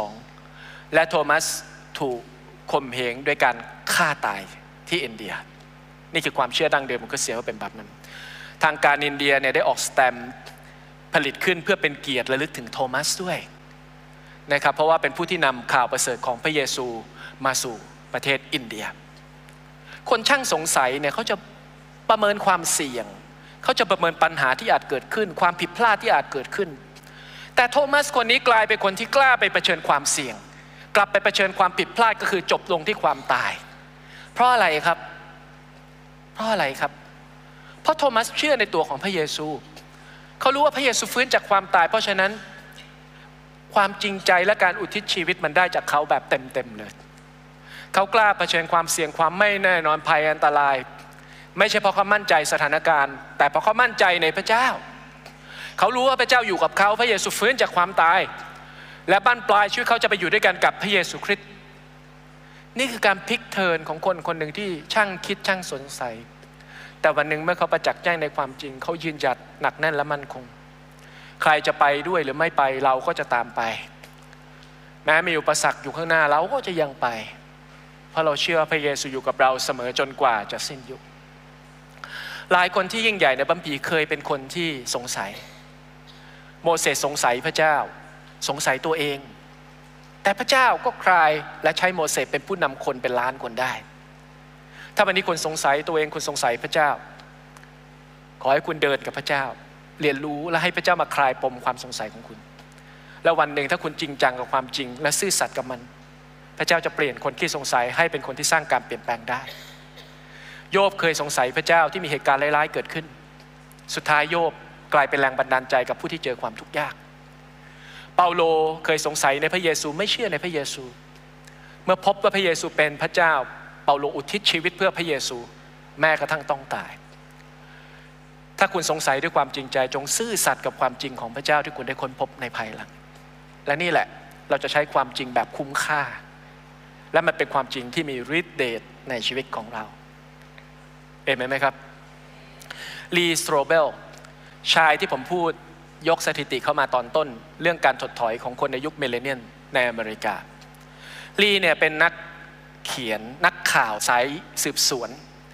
72และโทมัสถูกข่มเหงด้วยการฆ่าตายที่อินเดียนี่คือความเชื่อดั้งเดิมของคริสเตียนว่าเป็นแบบนั้นทางการอินเดียเนี่ยได้ออกสแตมป์ผลิตขึ้นเพื่อเป็นเกียรติระลึกถึงโทมัสด้วยนะครับเพราะว่าเป็นผู้ที่นำข่าวประเสริฐของพระเยซูมาสู่ประเทศอินเดียคนช่างสงสัยเนี่ยเขาจะประเมินความเสี่ยงเขาจะประเมินปัญหาที่อาจเกิดขึ้นความผิดพลาดที่อาจเกิดขึ้นแต่โทมัสคนนี้กลายเป็นคนที่กล้าไปเผชิญความเสี่ยงกลับไปเผชิญความผิดพลาดก็คือจบลงที่ความตายเพราะอะไรครับเพราะอะไรครับเพราะโทมัสเชื่อในตัวของพระเยซูเขารู้ว่าพระเยซูฟื้นจากความตายเพราะฉะนั้นความจริงใจและการอุทิศชีวิตมันได้จากเขาแบบเต็มๆเลยเขากล้าเผชิญความเสี่ยงความไม่แน่นอนภัยอันตรายไม่ใช่เพราะเขามั่นใจสถานการณ์แต่เพราะเขามั่นใจในพระเจ้าเขารู้ว่าพระเจ้าอยู่กับเขาพระเยซูฟื้นจากความตายและบั้นปลายชีวิตเขาจะไปอยู่ด้วยกันกับพระเยซูคริสต์นี่คือการพลิกเทิร์นของคนคนหนึ่งที่ช่างคิดช่างสงสัยแต่วันหนึ่งเมื่อเขาประจักษ์แจ้งในความจริงเขายืนหยัดหนักแน่นและมั่นคงใครจะไปด้วยหรือไม่ไปเราก็จะตามไปแม้มีอุปสรรคอยู่ข้างหน้าเราก็จะยังไปเพราะเราเชื่อพระเยซูอยู่กับเราเสมอจนกว่าจะสิ้นยุคหลายคนที่ยิ่งใหญ่ในบัมพีเคยเป็นคนที่สงสัยโมเสสสงสัยพระเจ้าสงสัยตัวเองแต่พระเจ้าก็คลายและใช้โมเสสเป็นผู้นำคนเป็นล้านคนได้ถ้าวันนี้คุณสงสัยตัวเองคุณสงสัยพระเจ้าขอให้คุณเดินกับพระเจ้าเรียนรู้และให้พระเจ้ามาคลายปมความสงสัยของคุณแล้ววันหนึ่งถ้าคุณจริงจังกับความจริงและซื่อสัตย์กับมันพระเจ้าจะเปลี่ยนคนที่สงสัยให้เป็นคนที่สร้างการเปลี่ยนแปลงได้โยบเคยสงสัยพระเจ้าที่มีเหตุการณ์ร้ายๆเกิดขึ้นสุดท้ายโยบกลายเป็นแรงบันดาลใจกับผู้ที่เจอความทุกข์ยากเปาโลเคยสงสัยในพระเยซูไม่เชื่อในพระเยซูเมื่อพบว่าพระเยซูเป็นพระเจ้าเปาโลอุทิศชีวิตเพื่อพระเยซูแม้กระทั่งต้องตายถ้าคุณสงสัยด้วยความจริงใจจงซื่อสัตย์กับความจริงของพระเจ้าที่คุณได้ค้นพบในภายหลังและนี่แหละเราจะใช้ความจริงแบบคุ้มค่าและมันเป็นความจริงที่มีฤทธิ์เดชในชีวิตของเราเห็นไหมครับลีสโตรเบลชายที่ผมพูดยกสถิติเข้ามาตอนต้นเรื่องการถดถอยของคนในยุคมิลเลนเนียลในอเมริกาลีเนี่ยเป็นนักเขียนนักข่าวสายสืบสวน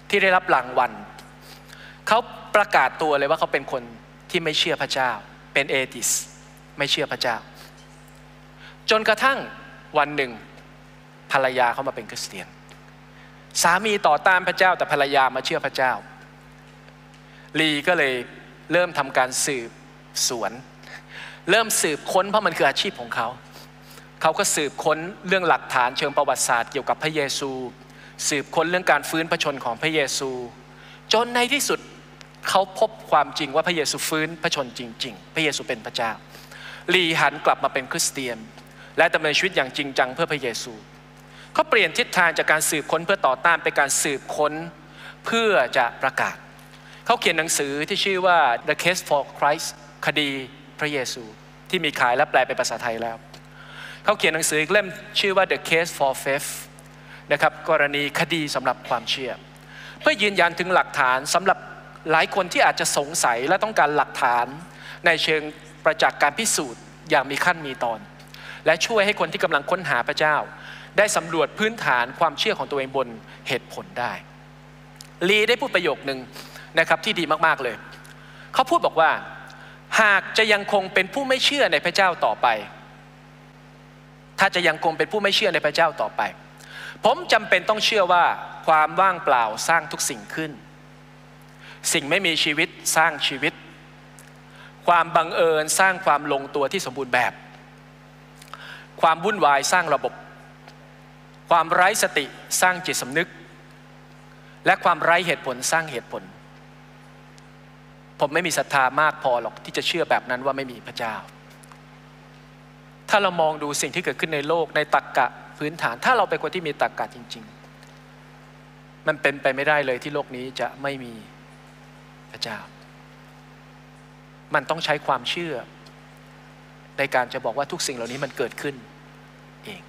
ที่ได้รับรางวัลเขาประกาศตัวเลยว่าเขาเป็นคนที่ไม่เชื่อพระเจ้าเป็นเอทิสไม่เชื่อพระเจ้าจนกระทั่งวันหนึ่งภรรยาเขามาเป็นคริสเตียนสามีต่อต้านพระเจ้าแต่ภรรยามาเชื่อพระเจ้าลีก็เลยเริ่มทำการสืบสวนเริ่มสืบค้นเพราะมันคืออาชีพของเขาเขาก็สืบค้นเรื่องหลักฐานเชิงประวัติศาสตร์เกี่ยวกับพระเยซูสืบค้นเรื่องการฟื้นพระชนของพระเยซูจนในที่สุดเขาพบความจริงว่าพระเยซูฟื้นพระชนจริงๆพระเยซูเป็นพระเจ้าลีหันกลับมาเป็นคริสเตียนและดำเนินชีวิตอย่างจริงจังเพื่อพระเยซูเขาเปลี่ยนทิศทางจากการสืบค้นเพื่อต่อต้านเป็นการสืบค้นเพื่อจะประกาศเขาเขียนหนังสือที่ชื่อว่า The Case for Christ คดีพระเยซูที่มีขายและแปลเป็นภาษาไทยแล้วเขาเขียนหนังสืออีกเล่มชื่อว่า The Case for Faith นะครับกรณีคดีสำหรับความเชื่อเพื่อยืนยันถึงหลักฐานสำหรับหลายคนที่อาจจะสงสัยและต้องการหลักฐานในเชิงประจักษ์การพิสูจน์อย่างมีขั้นมีตอนและช่วยให้คนที่กำลังค้นหาพระเจ้าได้สำรวจพื้นฐานความเชื่อของตัวเองบนเหตุผลได้ลีได้พูดประโยคนึงนะครับที่ดีมากๆเลยเขาพูดบอกว่าหากจะยังคงเป็นผู้ไม่เชื่อในพระเจ้าต่อไปถ้าจะยังคงเป็นผู้ไม่เชื่อในพระเจ้าต่อไปผมจำเป็นต้องเชื่อว่าความว่างเปล่าสร้างทุกสิ่งขึ้นสิ่งไม่มีชีวิตสร้างชีวิตความบังเอิญสร้างความลงตัวที่สมบูรณ์แบบความวุ่นวายสร้างระบบความไร้สติสร้างจิตสำนึกและความไร้เหตุผลสร้างเหตุผลผมไม่มีศรัทธามากพอหรอกที่จะเชื่อแบบนั้นว่าไม่มีพระเจ้าถ้าเรามองดูสิ่งที่เกิดขึ้นในโลกในตรรกะพื้นฐานถ้าเราเป็นคนที่มีตรรกะจริงๆมันเป็นไปไม่ได้เลยที่โลกนี้จะไม่มีพระเจ้ามันต้องใช้ความเชื่อในการจะบอกว่าทุกสิ่งเหล่านี้มันเกิดขึ้นเอง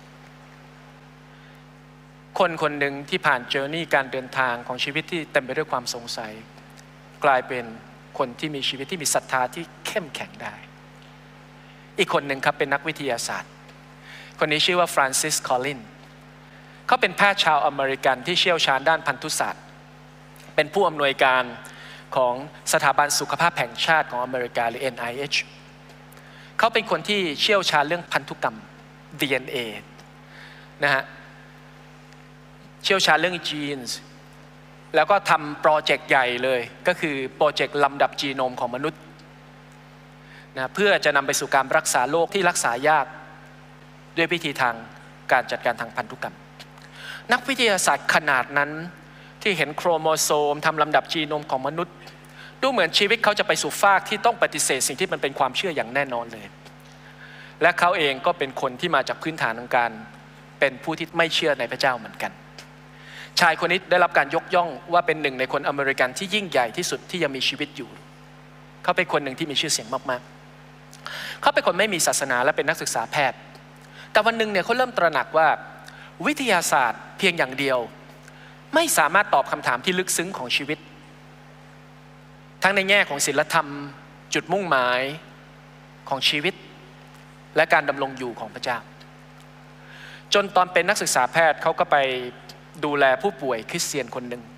คนคนหนึ่งที่ผ่านเจอร์นี่การเดินทางของชีวิตที่เต็มไปด้วยความสงสัยกลายเป็นคนที่มีชีวิตที่มีศรัทธาที่เข้มแข็งได้อีกคนหนึ่งครับเป็นนักวิทยาศาสตร์คนนี้ชื่อว่าฟรานซิสคอลลินเขาเป็นแพทย์ชาวอเมริกันที่เชี่ยวชาญด้านพันธุศาสตร์เป็นผู้อำนวยการของสถาบันสุขภาพแห่งชาติของอเมริกาหรือ NIH เขาเป็นคนที่เชี่ยวชาญเรื่องพันธุกรรม DNA นะฮะเชี่ยวชาญเรื่องจีนส์แล้วก็ทำโปรเจกต์ใหญ่เลยก็คือโปรเจกต์ลำดับจีโนมของมนุษย์นะเพื่อจะนำไปสู่การรักษาโรคที่รักษายากด้วยวิธีทางการจัดการทางพันธุกรรมนักวิทยาศาสตร์ขนาดนั้นที่เห็นโครโมโซมทำลำดับจีโนมของมนุษย์ดูเหมือนชีวิตเขาจะไปสู่ฟากที่ต้องปฏิเสธสิ่งที่มันเป็นความเชื่ออย่างแน่นอนเลยและเขาเองก็เป็นคนที่มาจากพื้นฐานของการเป็นผู้ที่ไม่เชื่อในพระเจ้าเหมือนกันชายคนนี้ได้รับการยกย่องว่าเป็นหนึ่งในคนอเมริกันที่ยิ่งใหญ่ที่สุดที่ยังมีชีวิตอยู่เขาเป็นคนหนึ่งที่มีชื่อเสียงมากๆเขาเป็นคนไม่มีศาสนาและเป็นนักศึกษาแพทย์แต่วันหนึ่งเนี่ยเขาเริ่มตระหนักว่าวิทยาศาสตร์เพียงอย่างเดียวไม่สามารถตอบคำถามที่ลึกซึ้งของชีวิตทั้งในแง่ของศีลธรรมจุดมุ่งหมายของชีวิตและการดำรงอยู่ของพระเจ้าจนตอนเป็นนักศึกษาแพทย์เขาก็ไปดูแลผู้ป่วยคริสเตียนคนหนึ่ง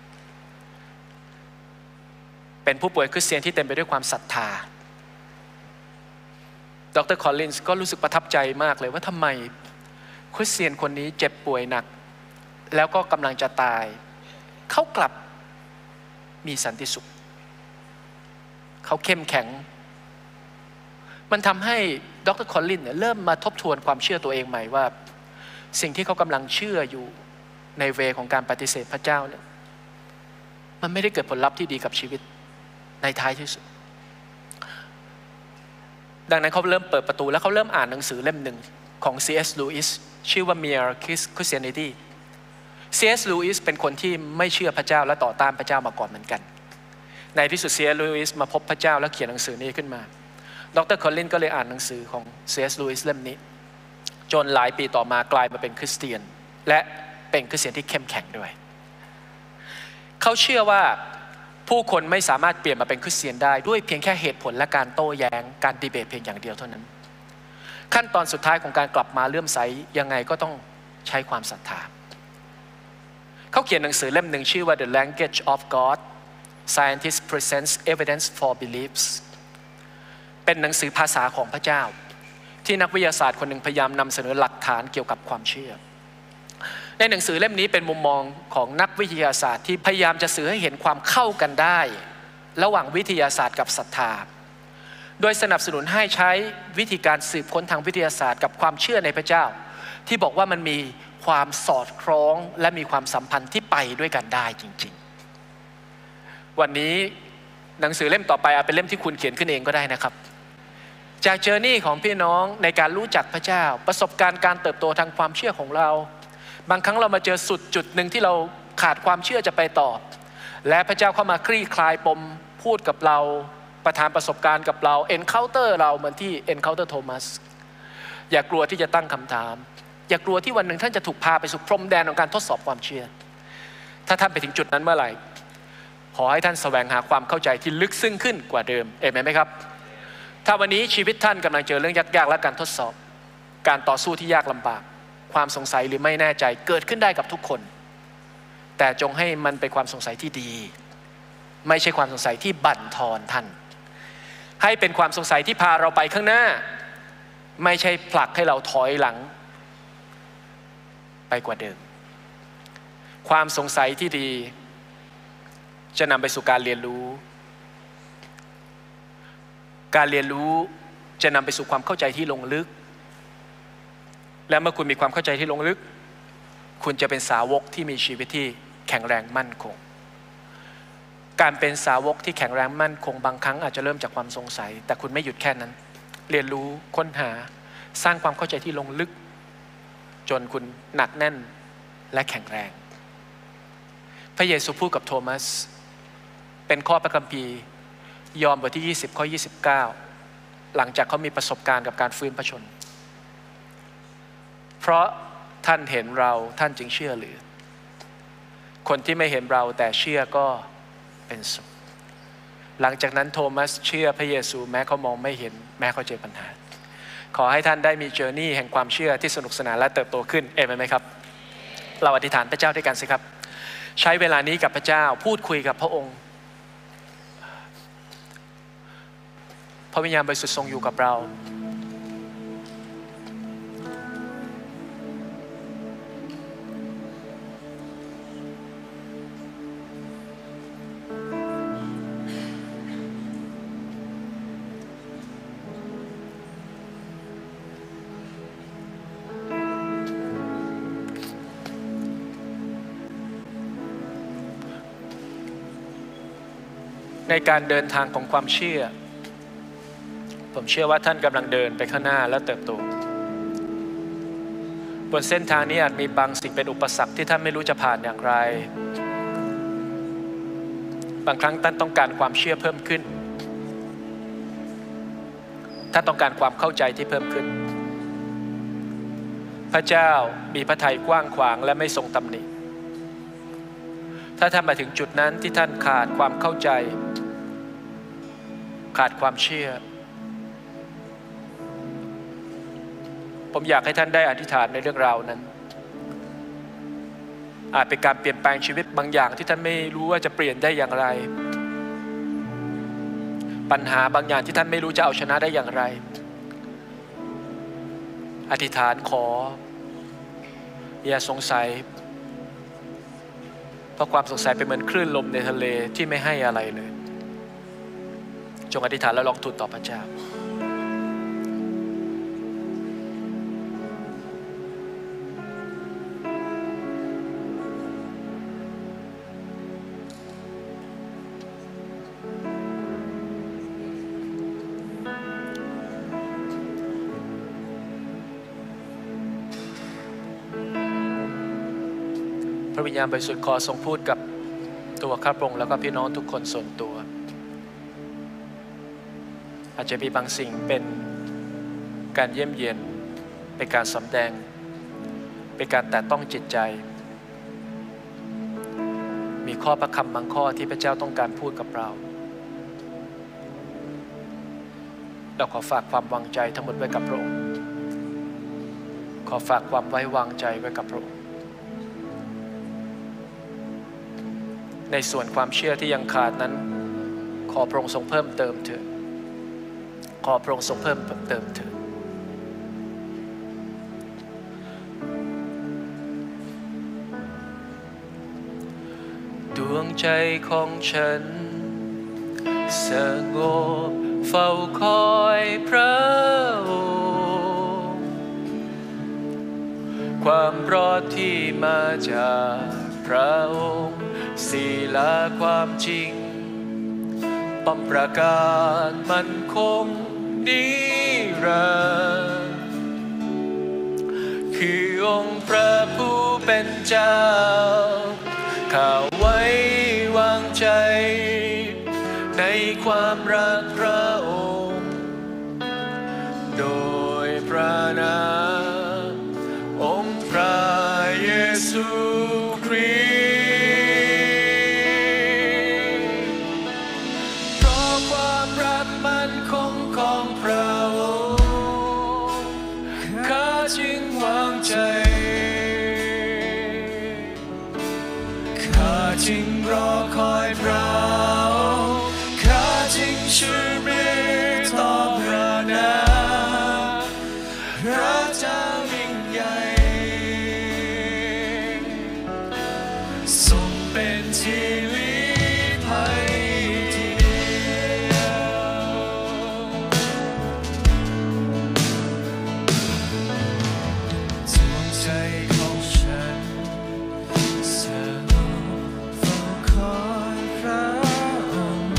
เป็นผู้ป่วยคริสเตียนที่เต็มไปด้วยความศรัทธาดร.คอลลินส์ก็รู้สึกประทับใจมากเลยว่าทำไมคริสเตียนคนนี้เจ็บป่วยหนักแล้วก็กำลังจะตายเขากลับมีสันติสุขเขาเข้มแข็งมันทำให้ดร.คอลลินส์เริ่มมาทบทวนความเชื่อตัวเองใหม่ว่าสิ่งที่เขากำลังเชื่ออยู่ในเวของการปฏิเสธพระเจ้าเนี่ยมันไม่ได้เกิดผลลัพธ์ที่ดีกับชีวิตในท้ายที่สุดดังนั้นเขาเริ่มเปิดประตูแล้วเขาเริ่มอ่านหนังสือเล่มหนึ่งของ C.S. Lewis ชื่อว่า Mere Christianity C.S. Lewis เป็นคนที่ไม่เชื่อพระเจ้าและต่อต้านพระเจ้ามาก่อนเหมือนกันในที่สุด C.S. Lewis มาพบพระเจ้าแล้วเขียนหนังสือนี้ขึ้นมาดร.คอลลินก็เลยอ่านหนังสือของ C.S. Lewis เล่มนี้จนหลายปีต่อมากลายมาเป็นคริสเตียนและเป็นคริสเตียนที่เข้มแข็งด้วยเขาเชื่อว่าผู้คนไม่สามารถเปลี่ยนมาเป็นคริสเตียนได้ด้วยเพียงแค่เหตุผลและการโต้แย้งการดีเบตเพียงอย่างเดียวเท่านั้นขั้นตอนสุดท้ายของการกลับมาเลื่อมใสยังไงก็ต้องใช้ความศรัทธาเขาเขียนหนังสือเล่มหนึ่งชื่อว่า The Language of God Scientist Presents Evidence for Beliefs เป็นหนังสือภาษาของพระเจ้าที่นักวิทยาศาสตร์คนหนึ่งพยายามนำเสนอหลักฐานเกี่ยวกับความเชื่อในหนังสือเล่มนี้เป็นมุมมองของนักวิทยาศาสตร์ที่พยายามจะสื่อให้เห็นความเข้ากันได้ระหว่างวิทยาศาสตร์กับศรัทธาโดยสนับสนุนให้ใช้วิธีการสืบค้นทางวิทยาศาสตร์กับความเชื่อในพระเจ้าที่บอกว่ามันมีความสอดคล้องและมีความสัมพันธ์ที่ไปด้วยกันได้จริงๆวันนี้หนังสือเล่มต่อไปอาจเป็นเล่มที่คุณเขียนขึ้นเองก็ได้นะครับจากเจอร์นี่ของพี่น้องในการรู้จักพระเจ้าประสบการณ์การเติบโตทางความเชื่อของเราบางครั้งเรามาเจอจุดหนึ่งที่เราขาดความเชื่อจะไปต่อและพระเจ้าเข้ามาคลี่คลายปมพูดกับเราประทานประสบการณ์กับเรา encounter เราเหมือนที่ encounter โทมัสอย่ากลัวที่จะตั้งคำถามอย่ากลัวที่วันหนึ่งท่านจะถูกพาไปสู่พรมแดนของการทดสอบความเชื่อถ้าท่านไปถึงจุดนั้นเมื่อไหร่ขอให้ท่านแสวงหาความเข้าใจที่ลึกซึ้งขึ้นกว่าเดิมเอเมนไหมครับถ้าวันนี้ชีวิตท่านกำลังเจอเรื่องยากๆและการทดสอบการต่อสู้ที่ยากลำบากความสงสัยหรือไม่แน่ใจเกิดขึ้นได้กับทุกคนแต่จงให้มันเป็นความสงสัยที่ดีไม่ใช่ความสงสัยที่บั่นทอนท่านให้เป็นความสงสัยที่พาเราไปข้างหน้าไม่ใช่ผลักให้เราถอยหลังไปกว่าเดิมความสงสัยที่ดีจะนำไปสู่การเรียนรู้การเรียนรู้จะนำไปสู่ความเข้าใจที่ลงลึกและเมื่อคุณมีความเข้าใจที่ลงลึกคุณจะเป็นสาวกที่มีชีวิตที่แข็งแรงมั่นคงการเป็นสาวกที่แข็งแรงมั่นคงบางครั้งอาจจะเริ่มจากความสงสัยแต่คุณไม่หยุดแค่นั้นเรียนรู้ค้นหาสร้างความเข้าใจที่ลงลึกจนคุณหนักแน่นและแข็งแรงพระเยซูพูดกับโทมัสเป็นข้อพระคัมภีร์ยอห์นบทที่20ข้อ29หลังจากเขามีประสบการณ์กับการฟื้นพระชนม์เพราะท่านเห็นเราท่านจึงเชื่อหรือคนที่ไม่เห็นเราแต่เชื่อก็เป็นสุขหลังจากนั้นโทมัสเชื่อพระเยซูแม้เขามองไม่เห็นแม้เขาเจอปัญหาขอให้ท่านได้มีเจอร์นี่แห่งความเชื่อที่สนุกสนานและเติบโตขึ้นเอเมนไหมครับเราอธิษฐานพระเจ้าด้วยกันสิครับใช้เวลานี้กับพระเจ้าพูดคุยกับพระองค์พระวิญญาณบริสุทธิ์ทรงอยู่กับเราในการเดินทางของความเชื่อผมเชื่อว่าท่านกำลังเดินไปข้างหน้าและเติบโตบนเส้นทางนี้อาจมีบางสิ่งเป็นอุปสรรคที่ท่านไม่รู้จะผ่านอย่างไรบางครั้งท่านต้องการความเชื่อเพิ่มขึ้นท่านต้องการความเข้าใจที่เพิ่มขึ้นพระเจ้ามีพระทัยกว้างขวางและไม่ทรงตำหนิถ้าท่านมาถึงจุดนั้นที่ท่านขาดความเข้าใจขาดความเชื่อผมอยากให้ท่านได้อธิษฐานในเรื่องราวนั้นอาจเป็นการเปลี่ยนแปลงชีวิตบางอย่างที่ท่านไม่รู้ว่าจะเปลี่ยนได้อย่างไรปัญหาบางอย่างที่ท่านไม่รู้จะเอาชนะได้อย่างไรอธิษฐานขออย่าสงสัยเพราะความสงสัยเป็นเหมือนคลื่นลมในทะเลที่ไม่ให้อะไรเลยจงอธิษฐานแล้วลองทูลต่อพระเจ้าพระวิญญาณบริสุทธิ์ขอทรงพูดกับตัวข้าพระองค์แล้วก็พี่น้องทุกคนส่วนตัวอาจจะมีบางสิ่งเป็นการเยี่ยมเยียนเป็นการสำแดงเป็นการแตะต้องจิตใจมีข้อพระคำบางข้อที่พระเจ้าต้องการพูดกับเราเราขอฝากความวางใจทั้งหมดไว้กับพระองค์ขอฝากความไว้วางใจไว้กับพระองค์ในส่วนความเชื่อที่ยังขาดนั้นขอพระองค์ทรงเพิ่มเติมเถิดขอพระองค์ทรงเพิ่มเติมเถิดดวงใจของฉันสงบเฝ้าคอยพระองค์ความรอดที่มาจากพระองค์ศีลาความจริงป้อมประกาศมั่นคงนิรันดร์คือองค์พระผู้เป็นเจ้าข้าไว้วางใจในความรักพระองค์โดยพระนามองค์พระเยซูคริสต์เพราะความรักมั่นคงของพระองค์ข้าจึงวางใจข้าจึงรอคอยพระองค์ข้าจึงเชื่อมั่นต่อพระนามพระเจ้ายิ่งใหญ่ทรงเป็นที่ลี้ภัยที่เดียวดวงใจของฉันสงบเฝ้าคอยพระองค์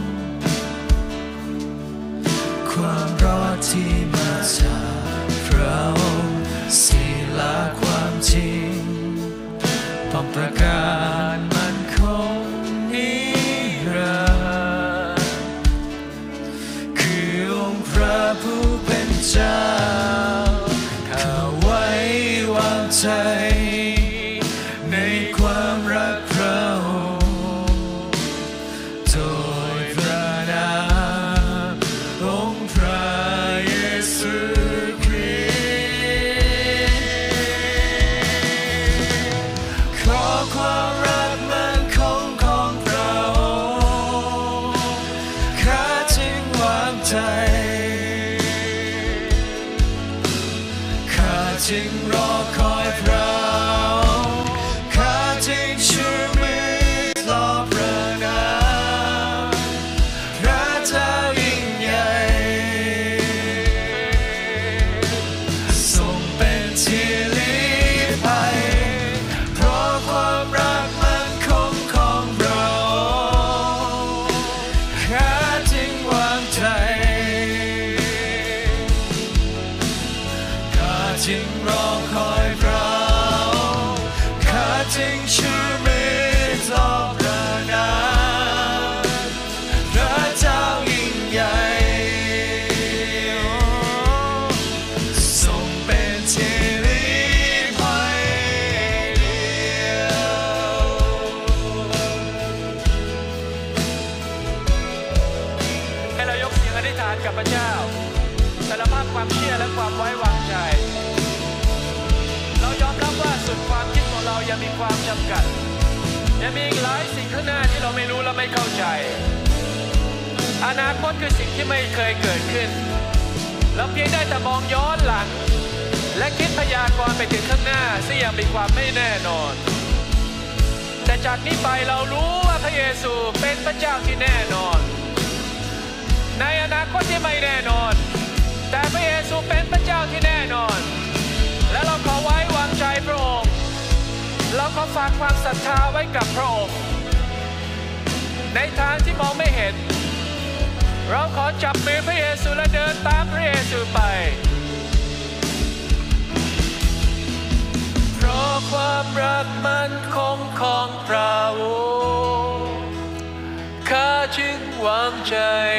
ความรอดที่มาจากพระองค์ศีลาความจริงป้อมประกาศมั่นคงนิรันดร์คือองค์พระผู้เป็นเจ้าข้าไว้วางใจในความรักพระองค์โดยพระนามองค์พระเยซูคริสต์ขอความรักมั่นคงของพระองค์ข้าจึงวางใจข้าจึงรอคอยพระองค์ข้าจึงเชื่อมั่นต่อพระนามพระเจ้ายิ่งใหญ่ทรงเป็นที่ลี้ภัยเพราะความรักมั่นคงของพระองค์ข้าจึงวางใจข้าจึงรอคอยพระองค์ข้าจึงเชื่อมั่นต่อพระนามพระเจ้ายิ่งใหญ่ทรงเป็นที่ลี้ภัยเดียวให้เรายกเสียงอธิษฐานกับพระเจ้าสารภาพความเชื่อและความไว้วางใจเรายอมรับว่าสุดความคิดของเรายังมีความจำกัดยังมีอีกหลายสิ่งข้างหน้าที่เราไม่รู้และไม่เข้าใจอนาคตคือสิ่งที่ไม่เคยเกิดขึ้นเราเพียงได้แต่มองย้อนหลังและคิดพยากรณ์ไปถึงข้างหน้าซึ่งยังมีความไม่แน่นอนแต่จากนี้ไปเรารู้ว่าพระเยซูเป็นพระเจ้าที่แน่นอนในอนาคตที่ไม่แน่นอนแต่พระเยซูเป็นพระเจ้าที่แน่นอนและเราขอไว้วางใจพระองค์เราขอฝากความศรัทธาไว้กับพระองค์ในทางที่มองไม่เห็นเราขอจับมือพระเยซูและเดินตามพระเยซูไปเพราะความรักมั่นคงของพระองค์ข้าจึงวางใจ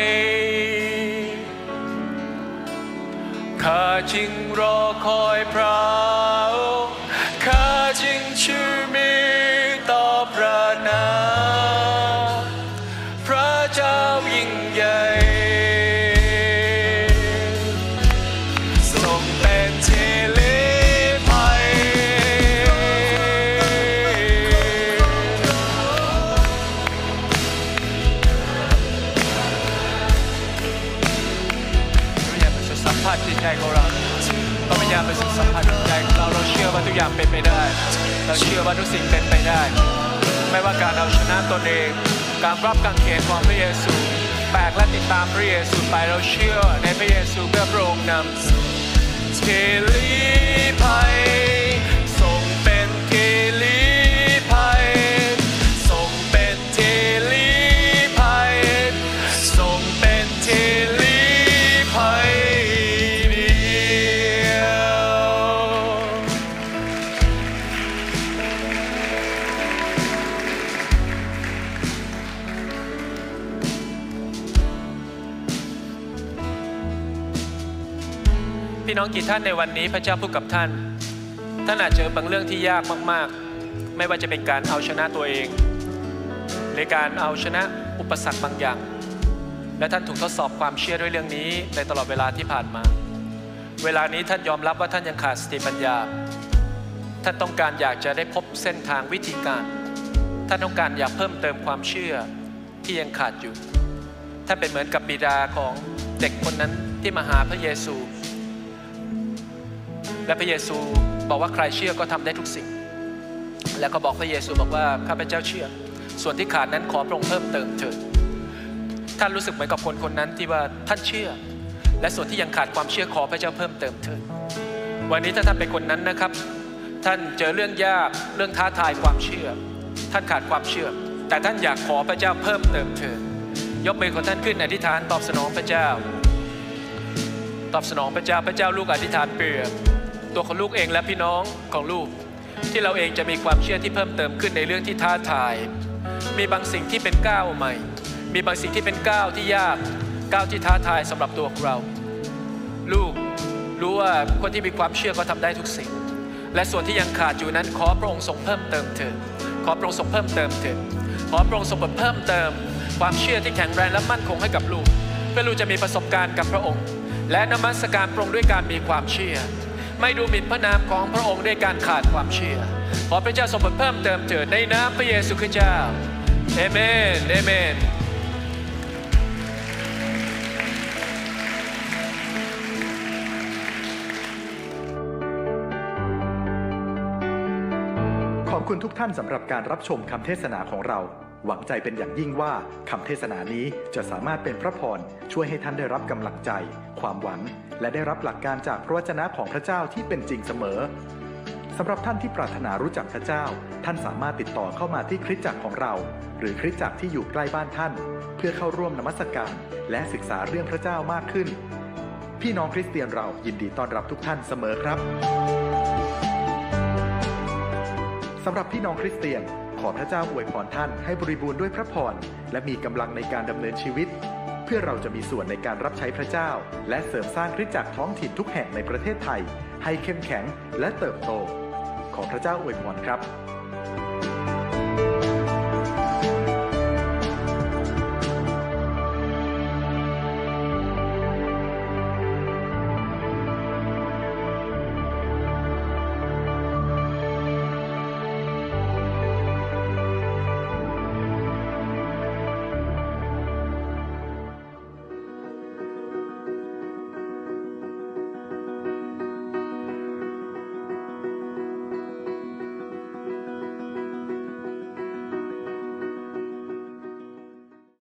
ข้าจึงรอคอยพระองค์ข้าจึงเชื่อมั่นต่อพระนามพระเจ้ายิ่งใหญ่ทรงเป็นที่ลี้ภัยเป็นไปได้เราเชื่อว่าทุกสิ่งเป็นไปได้ไม่ว่าการเอาชนะตนเองการรับกางเขนของพระเยซูแบกและติดตามพระเยซูไปเราเชื่อในพระเยซูเพื่อพระองค์นำที่ลี้ภัยทรงเป็นที่ลี้ภัยทรงเป็นที่ลี้ภัยทรงเป็นที่ลี้ภัยเดียวพี่น้องกี่ท่านในวันนี้พระเจ้าพูดกับท่านอาจเจอบางเรื่องที่ยากมากๆไม่ว่าจะเป็นการเอาชนะตัวเองหรือการเอาชนะอุปสรรคบางอย่างและท่านถูกทดสอบความเชื่อด้วยเรื่องนี้ในตลอดเวลาที่ผ่านมาเวลานี้ท่านยอมรับว่าท่านยังขาดสติปัญญาท่านต้องการอยากจะได้พบเส้นทางวิธีการท่านต้องการอยากเพิ่มเติมความเชื่อที่ยังขาดอยู่ท่านเป็นเหมือนกับบิดาของเด็กคนนั้นที่มาหาพระเยซูและพระเยซูบอกว่าใครเชื่อก็ทำได้ทุกสิ่งแล้วก็บอกพระเยซูบอกว่าข้าพเจ้าเชื่อส่วนที่ขาดนั้นขอพระองค์เพิ่มเติมเถิดท่านรู้สึกเหมือนกับคนนั้นที่ว่าท่านเชื่อและส่วนที่ยังขาดความเชื่อขอพระเจ้าเพิ่มเติมเถิดวันนี้ถ้าท่านเป็นคนนั้นนะครับท่านเจอเรื่องยากเรื่องท้าทายความเชื่อท่านขาดความเชื่อแต่ท่านอยากขอพระเจ้าเพิ่มเติมเถิดยกมือของท่านขึ้นอธิษฐานตอบสนองพระเจ้าตอบสนองพระเจ้าพระเจ้าลูกอธิษฐานเปลือกตัวของลูกเองและพี่น้องของลูกที่เราเองจะมีความเชื่อที่เพิ่มเติมขึ้นในเรื่องที่ท้าทายมีบางสิ่งที่เป็นก้าวใหม่มีบางสิ่งที่เป็นก้าวที่ยากก้าวที่ท้าทายสำหรับตัวของเราลูกรู้ว่าคนที่มีความเชื่อก็ทำได้ทุกสิ่งและส่วนที่ยังขาดอยู่นั้นขอพระองค์ทรงเพิ่มเติมเถิดขอพระองค์ทรงเพิ่มเติมเถิดขอพระองค์ทรงเพิ่มเติมความเชื่อที่แข็งแรงและมั่นคงให้กับลูกเพื่อลูกจะมีประสบการณ์กับพระองค์และนมัสการพระองค์ด้วยการมีความเชื่อไม่ดูหมิ่นพระนามของพระองค์ด้วยการขาดความเชื่อขอพระเจ้าทรงเพิ่มเติมเถิดในนามพระเยซูคริสต์เจ้าเอเมนเอเมนขอบคุณทุกท่านสำหรับการรับชมคำเทศนาของเราหวังใจเป็นอย่างยิ่งว่าคำเทศนานี้จะสามารถเป็นพระพรช่วยให้ท่านได้รับกำลังใจความหวังและได้รับหลักการจากพระวจนะของพระเจ้าที่เป็นจริงเสมอสำหรับท่านที่ปรารถนารู้จักพระเจ้าท่านสามารถติดต่อเข้ามาที่คริสตจักรของเราหรือคริสตจักรที่อยู่ใกล้บ้านท่านเพื่อเข้าร่วมนมัสการและศึกษาเรื่องพระเจ้ามากขึ้นพี่น้องคริสเตียนเรายินดีต้อนรับทุกท่านเสมอครับสำหรับพี่น้องคริสเตียนขอพระเจ้าอวยพรท่านให้บริบูรณ์ด้วยพระพรและมีกำลังในการดำเนินชีวิตเพื่อเราจะมีส่วนในการรับใช้พระเจ้าและเสริมสร้างคริสตจักรท้องถิ่นทุกแห่งในประเทศไทยให้เข้มแข็งและเติบโตขอพระเจ้าอวยพรครับ